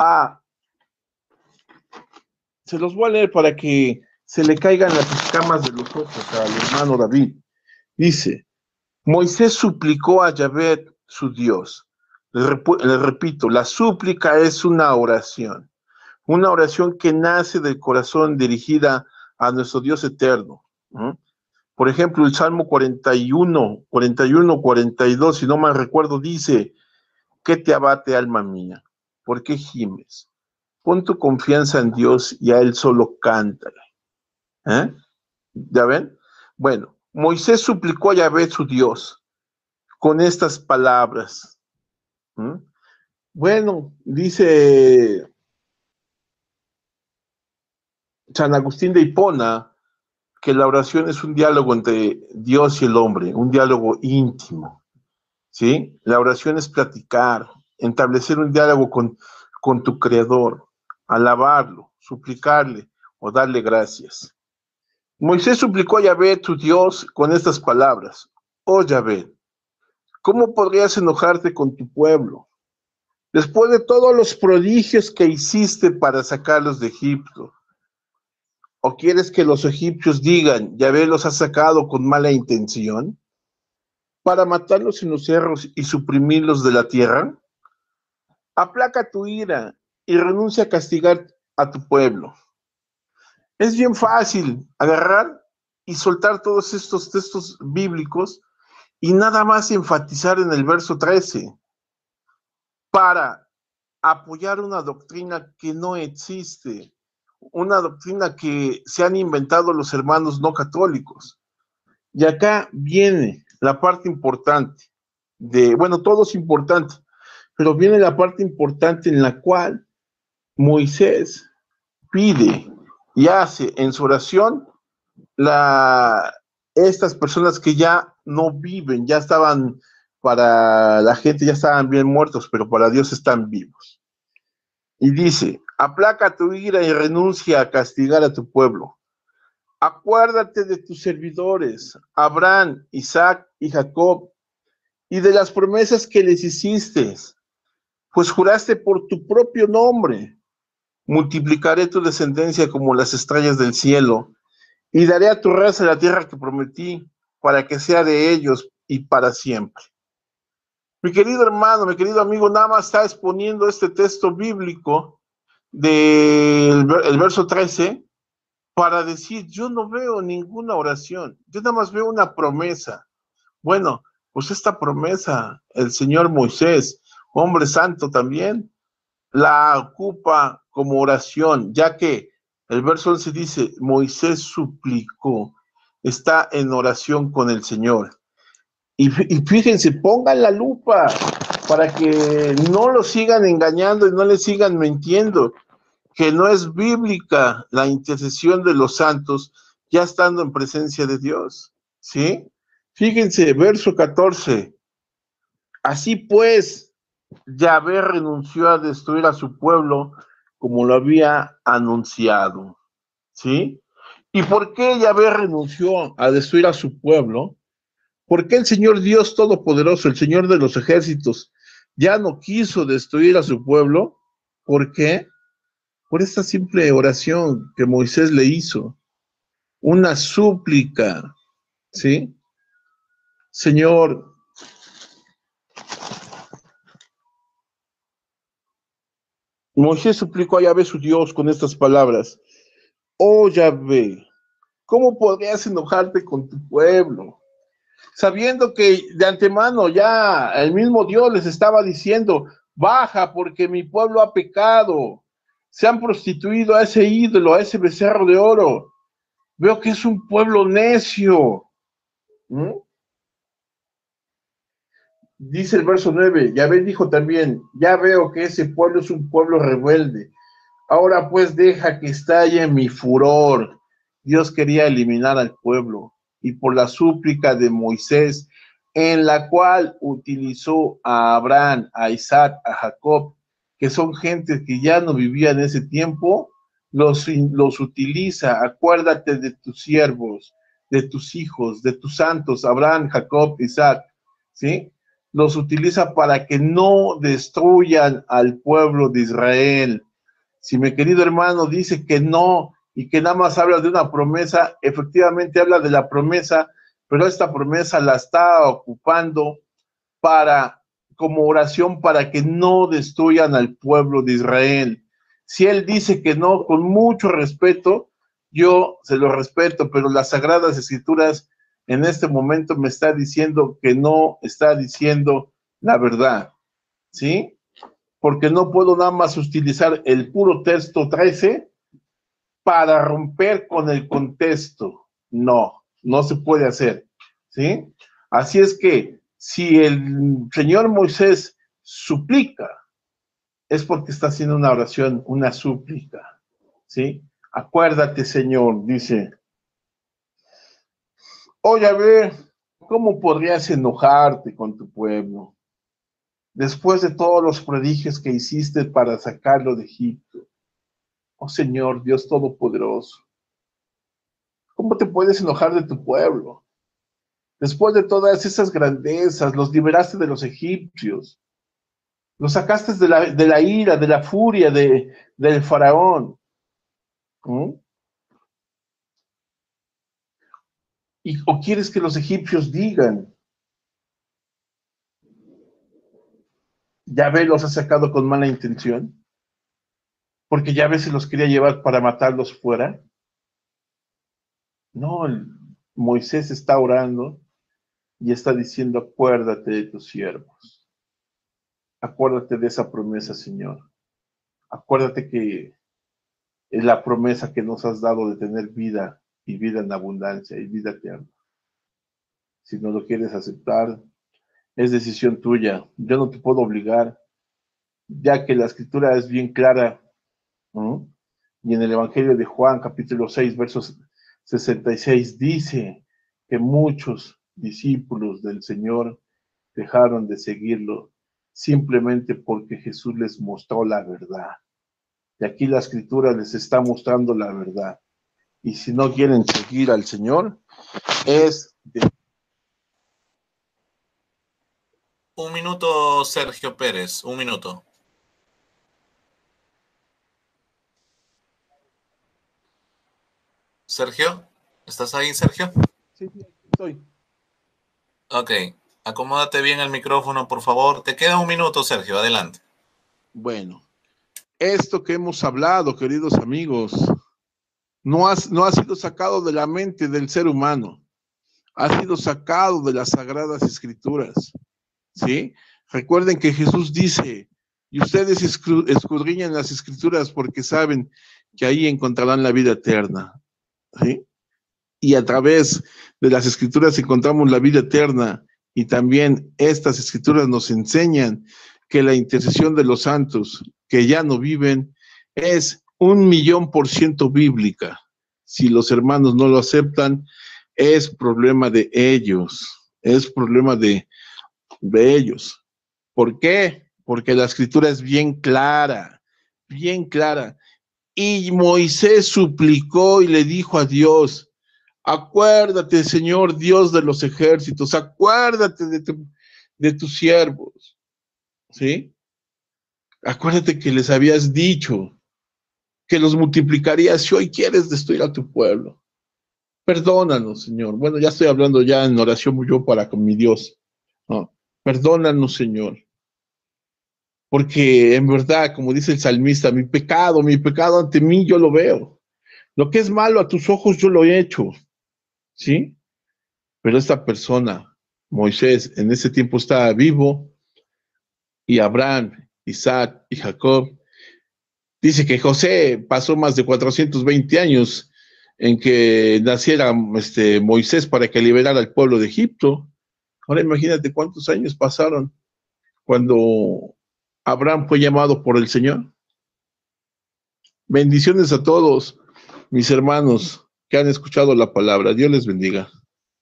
se los voy a leer para que se le caigan las escamas de los ojos al hermano David. Dice: Moisés suplicó a Yahvé, su Dios. Le repito, la súplica es una oración que nace del corazón dirigida a nuestro Dios eterno. Por ejemplo, el Salmo 41, 42, si no mal recuerdo, dice: ¿qué te abate, alma mía? ¿Por qué gimes? Pon tu confianza en Dios y a Él solo cántale. ¿Ya ven? Bueno, Moisés suplicó a Yahvé, su Dios, con estas palabras. Bueno, dice San Agustín de Hipona que la oración es un diálogo entre Dios y el hombre, un diálogo íntimo, ¿sí? La oración es platicar, establecer un diálogo con tu Creador, alabarlo, suplicarle o darle gracias. Moisés suplicó a Yahvé, tu Dios, con estas palabras: oh Yahvé, ¿cómo podrías enojarte con tu pueblo después de todos los prodigios que hiciste para sacarlos de Egipto? ¿O quieres que los egipcios digan: Yahvé los ha sacado con mala intención, para matarlos en los cerros y suprimirlos de la tierra? Aplaca tu ira y renuncia a castigar a tu pueblo. Es bien fácil agarrar y soltar todos estos textos bíblicos y nada más enfatizar en el verso 13 para apoyar una doctrina que no existe, una doctrina que se han inventado los hermanos no católicos. Y acá viene la parte importante todo es importante, pero viene la parte importante en la cual Moisés pide y hace en su oración estas personas que ya no viven, ya estaban, para la gente ya estaban bien muertos, pero para Dios están vivos. Y dice: aplaca tu ira y renuncia a castigar a tu pueblo. Acuérdate de tus servidores, Abraham, Isaac y Jacob, y de las promesas que les hiciste, pues juraste por tu propio nombre: multiplicaré tu descendencia como las estrellas del cielo, y daré a tu raza la tierra que prometí, para que sea de ellos y para siempre. Mi querido hermano, mi querido amigo, nada más está exponiendo este texto bíblico del verso 13 para decir: yo no veo ninguna oración, yo nada más veo una promesa. Bueno, pues esta promesa, el Señor Moisés, hombre santo también, la ocupa como oración, ya que el verso 11 dice: Moisés suplicó, está en oración con el Señor. Y fíjense, pongan la lupa para que no lo sigan engañando y no le sigan mintiendo, que no es bíblica la intercesión de los santos ya estando en presencia de Dios, ¿sí? Fíjense, verso 14. Así pues, Yahvé renunció a destruir a su pueblo como lo había anunciado, ¿sí? ¿Y por qué Yahvé renunció a destruir a su pueblo? ¿Por qué el Señor Dios Todopoderoso, el Señor de los ejércitos, ya no quiso destruir a su pueblo? ¿Por qué? Por esta simple oración que Moisés le hizo, una súplica, ¿sí? Señor, Moisés suplicó a Yahvé su Dios con estas palabras: oh Yahvé, ¿cómo podrías enojarte con tu pueblo? Sabiendo que de antemano ya el mismo Dios les estaba diciendo: baja porque mi pueblo ha pecado, se han prostituido a ese ídolo, a ese becerro de oro. Veo que es un pueblo necio. ¿Mm? Dice el verso 9, Yahvé dijo también: ya veo que ese pueblo es un pueblo rebelde. Ahora pues deja que estalle mi furor. Dios quería eliminar al pueblo, y por la súplica de Moisés, en la cual utilizó a Abraham, a Isaac, a Jacob, que son gentes que ya no vivían en ese tiempo, los utiliza. Acuérdate de tus siervos, de tus hijos, de tus santos, Abraham, Jacob, Isaac, ¿sí? Los utiliza para que no destruyan al pueblo de Israel. Si mi querido hermano dice que no y que nada más habla de una promesa, efectivamente habla de la promesa, pero esta promesa la está ocupando como oración para que no destruyan al pueblo de Israel. Si él dice que no, con mucho respeto, yo se lo respeto, pero las Sagradas Escrituras en este momento me está diciendo que no está diciendo la verdad, ¿sí? Porque no puedo nada más utilizar el puro texto 13 para romper con el contexto. No, no se puede hacer, ¿sí? Así es que si el Señor Moisés suplica, es porque está haciendo una oración, una súplica, ¿sí? Acuérdate, Señor, dice: oye, a ver, ¿cómo podrías enojarte con tu pueblo después de todos los prodigios que hiciste para sacarlo de Egipto? Oh Señor, Dios Todopoderoso, ¿cómo te puedes enojar de tu pueblo? Después de todas esas grandezas, los liberaste de los egipcios, los sacaste de la ira, de la furia del faraón. ¿Mm? ¿O quieres que los egipcios digan: Yahvé los ha sacado con mala intención? Porque Yahvé se los quería llevar para matarlos fuera. No, Moisés está orando y está diciendo: acuérdate de tus siervos. Acuérdate de esa promesa, Señor. Acuérdate que es la promesa que nos has dado de tener vida y vida en abundancia y vida eterna. Si no lo quieres aceptar, es decisión tuya. Yo no te puedo obligar, ya que la escritura es bien clara. ¿No? Y en el Evangelio de Juan, capítulo 6, versos 66, dice que muchos discípulos del Señor dejaron de seguirlo simplemente porque Jesús les mostró la verdad. Y aquí la escritura les está mostrando la verdad. Y si no quieren seguir al Señor, es de... Un minuto, Sergio Pérez, un minuto. Sergio, ¿estás ahí, Sergio? Sí, aquí estoy. Ok, acomódate bien el micrófono, por favor. Te queda un minuto, Sergio, adelante. Bueno, esto que hemos hablado, queridos amigos, no ha sido sacado de la mente del ser humano, ha sido sacado de las Sagradas Escrituras, ¿sí? Recuerden que Jesús dice: y ustedes escudriñan las Escrituras porque saben que ahí encontrarán la vida eterna, ¿sí? Y a través de las Escrituras encontramos la vida eterna y también estas escrituras nos enseñan que la intercesión de los santos que ya no viven es 1,000,000% bíblica. Si los hermanos no lo aceptan, es problema de ellos, es problema de ellos. ¿Por qué? Porque la escritura es bien clara, bien clara. Y Moisés suplicó y le dijo a Dios: acuérdate, Señor Dios de los ejércitos, acuérdate de tus siervos, ¿sí? Acuérdate que les habías dicho que los multiplicarías si hoy quieres destruir a tu pueblo. Perdónanos, Señor. Bueno, ya estoy hablando ya en oración yo para con mi Dios. No, perdónanos, Señor. Porque en verdad, como dice el salmista, mi pecado ante mí yo lo veo. Lo que es malo a tus ojos yo lo he hecho, ¿sí? Pero esta persona, Moisés, en ese tiempo estaba vivo, y Abraham, Isaac y Jacob. Dice que José pasó más de 420 años en que naciera Moisés para que liberara al pueblo de Egipto. Ahora imagínate cuántos años pasaron cuando Abraham fue llamado por el Señor. Bendiciones a todos mis hermanos que han escuchado la palabra. Dios les bendiga.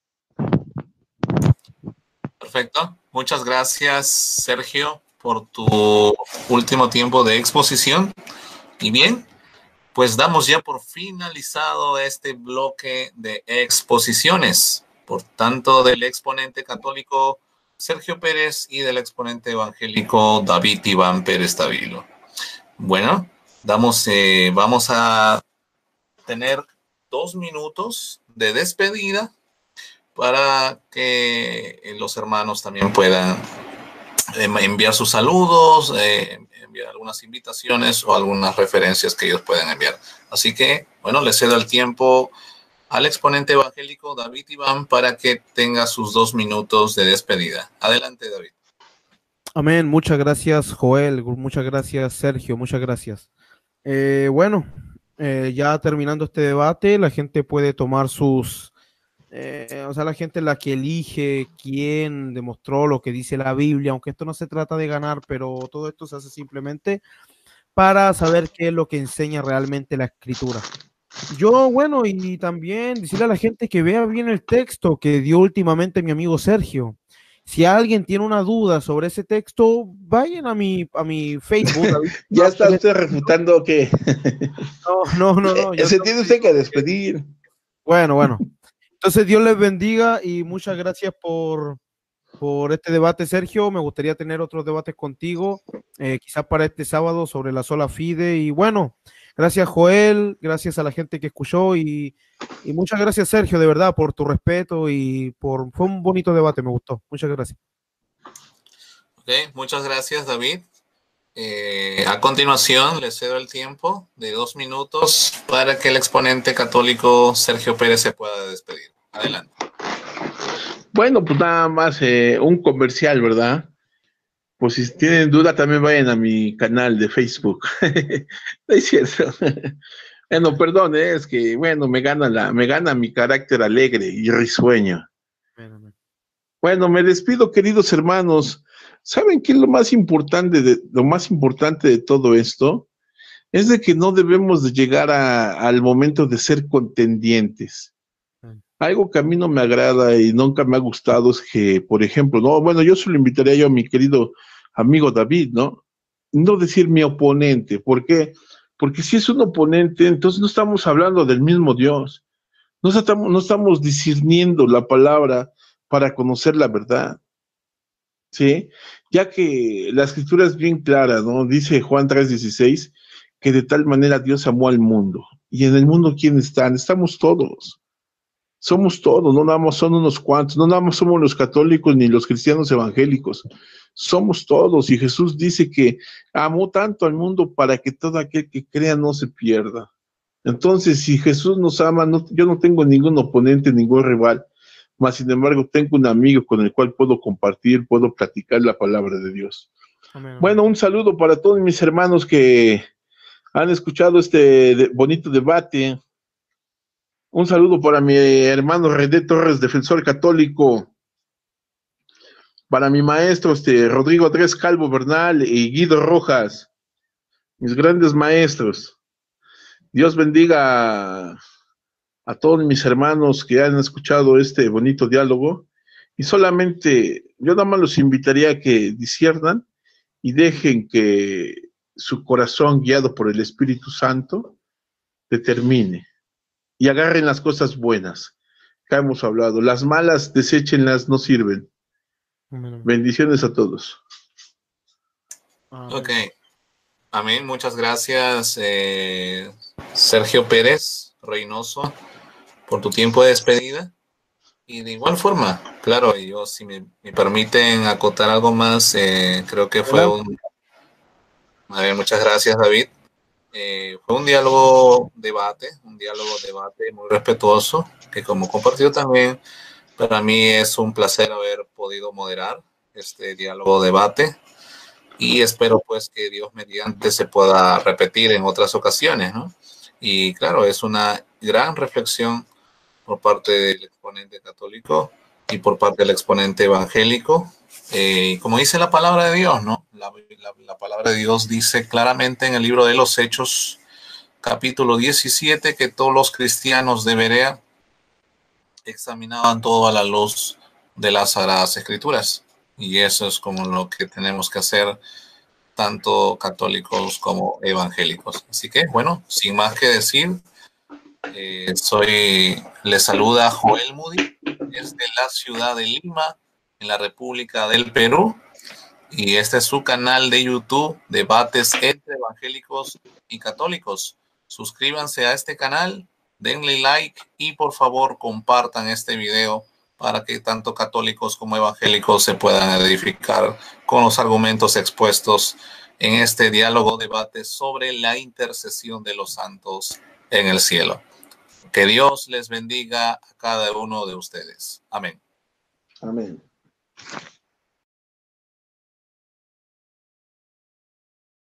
Perfecto. Muchas gracias, Sergio, por tu último tiempo de exposición. Y bien, pues damos ya por finalizado este bloque de exposiciones, por tanto del exponente católico Sergio Pérez y del exponente evangélico David Iván Pérez Tavilo. Bueno, vamos a tener 2 minutos de despedida para que los hermanos también puedan enviar sus saludos, enviar algunas invitaciones o algunas referencias que ellos puedan enviar. Así que, bueno, le cedo el tiempo al exponente evangélico David Iván para que tenga sus 2 minutos de despedida. Adelante, David. Amén. Muchas gracias, Joel. Muchas gracias, Sergio. Muchas gracias. Ya terminando este debate, la gente puede tomar sus... la gente es la que elige quién demostró lo que dice la Biblia, aunque esto no se trata de ganar, pero todo esto se hace simplemente para saber qué es lo que enseña realmente la Escritura. Y también decirle a la gente que vea bien el texto que dio últimamente mi amigo Sergio. Si alguien tiene una duda sobre ese texto, vayan a mi Facebook. Ya está usted refutando que... No. Se tiene usted que despedir. Bueno. Entonces, Dios les bendiga y muchas gracias por este debate, Sergio. Me gustaría tener otros debates contigo, quizás para este sábado sobre la sola fide. Y bueno, gracias, Joel, gracias a la gente que escuchó y muchas gracias, Sergio, de verdad, por tu respeto y fue un bonito debate, me gustó. Muchas gracias. Ok, muchas gracias, David. A continuación, le cedo el tiempo de 2 minutos para que el exponente católico Sergio Pérez se pueda despedir. Adelante. Bueno, pues nada más un comercial, ¿verdad? Pues si tienen duda, también vayan a mi canal de Facebook. No es cierto. Bueno, perdón, es que, bueno, me gana mi carácter alegre y risueño. Bueno, me despido, queridos hermanos. ¿Saben qué es lo más importante de todo esto? Es de que no debemos de llegar al momento de ser contendientes. Algo que a mí no me agrada y nunca me ha gustado es que, por ejemplo, yo se lo invitaría yo a mi querido amigo David, ¿no? No decir mi oponente. ¿Por qué? Porque si es un oponente, entonces no estamos hablando del mismo Dios. No estamos discerniendo la palabra para conocer la verdad. ¿Sí? Ya que la escritura es bien clara, ¿no? Dice Juan 3:16, que de tal manera Dios amó al mundo. Y en el mundo, ¿quién están? Estamos todos. Somos todos, no nada más son unos cuantos, no nada más somos los católicos ni los cristianos evangélicos. Somos todos. Y Jesús dice que amó tanto al mundo para que todo aquel que crea no se pierda. Entonces, si Jesús nos ama, yo no tengo ningún oponente, ningún rival. Mas, sin embargo, tengo un amigo con el cual puedo compartir, puedo platicar la palabra de Dios. Amén. Bueno, un saludo para todos mis hermanos que han escuchado este bonito debate. Un saludo para mi hermano René Torres, defensor católico. Para mi maestro, Rodrigo Andrés Calvo Bernal y Guido Rojas, mis grandes maestros. Dios bendiga a todos mis hermanos que han escuchado este bonito diálogo. Y solamente, yo nada más los invitaría a que disciernan y dejen que su corazón, guiado por el Espíritu Santo, determine. Y agarren las cosas buenas que hemos hablado. Las malas, deséchenlas, no sirven. Amén. Bendiciones a todos. Amén. Ok. Amén. Muchas gracias, Sergio Pérez Reynoso, por tu tiempo de despedida. Y de igual forma, claro, yo, si me permiten acotar algo más, creo que fue un... A ver, muchas gracias, David. Fue un diálogo debate muy respetuoso, que como compartió también, para mí es un placer haber podido moderar este diálogo debate y espero pues que Dios mediante se pueda repetir en otras ocasiones, ¿no? Y claro, es una gran reflexión por parte del exponente católico y por parte del exponente evangélico. Como dice la palabra de Dios, ¿no? La palabra de Dios dice claramente en el libro de los Hechos, capítulo 17, que todos los cristianos de Berea examinaban todo a la luz de las Sagradas Escrituras. Y eso es como lo que tenemos que hacer tanto católicos como evangélicos. Así que, bueno, sin más que decir, le saluda Joel Moody desde la ciudad de Lima, en la República del Perú, y este es su canal de YouTube, Debates entre Evangélicos y Católicos. Suscríbanse a este canal, denle like y por favor compartan este video para que tanto católicos como evangélicos se puedan edificar con los argumentos expuestos en este diálogo debate sobre la intercesión de los santos en el cielo. Que Dios les bendiga a cada uno de ustedes. Amén. Amén.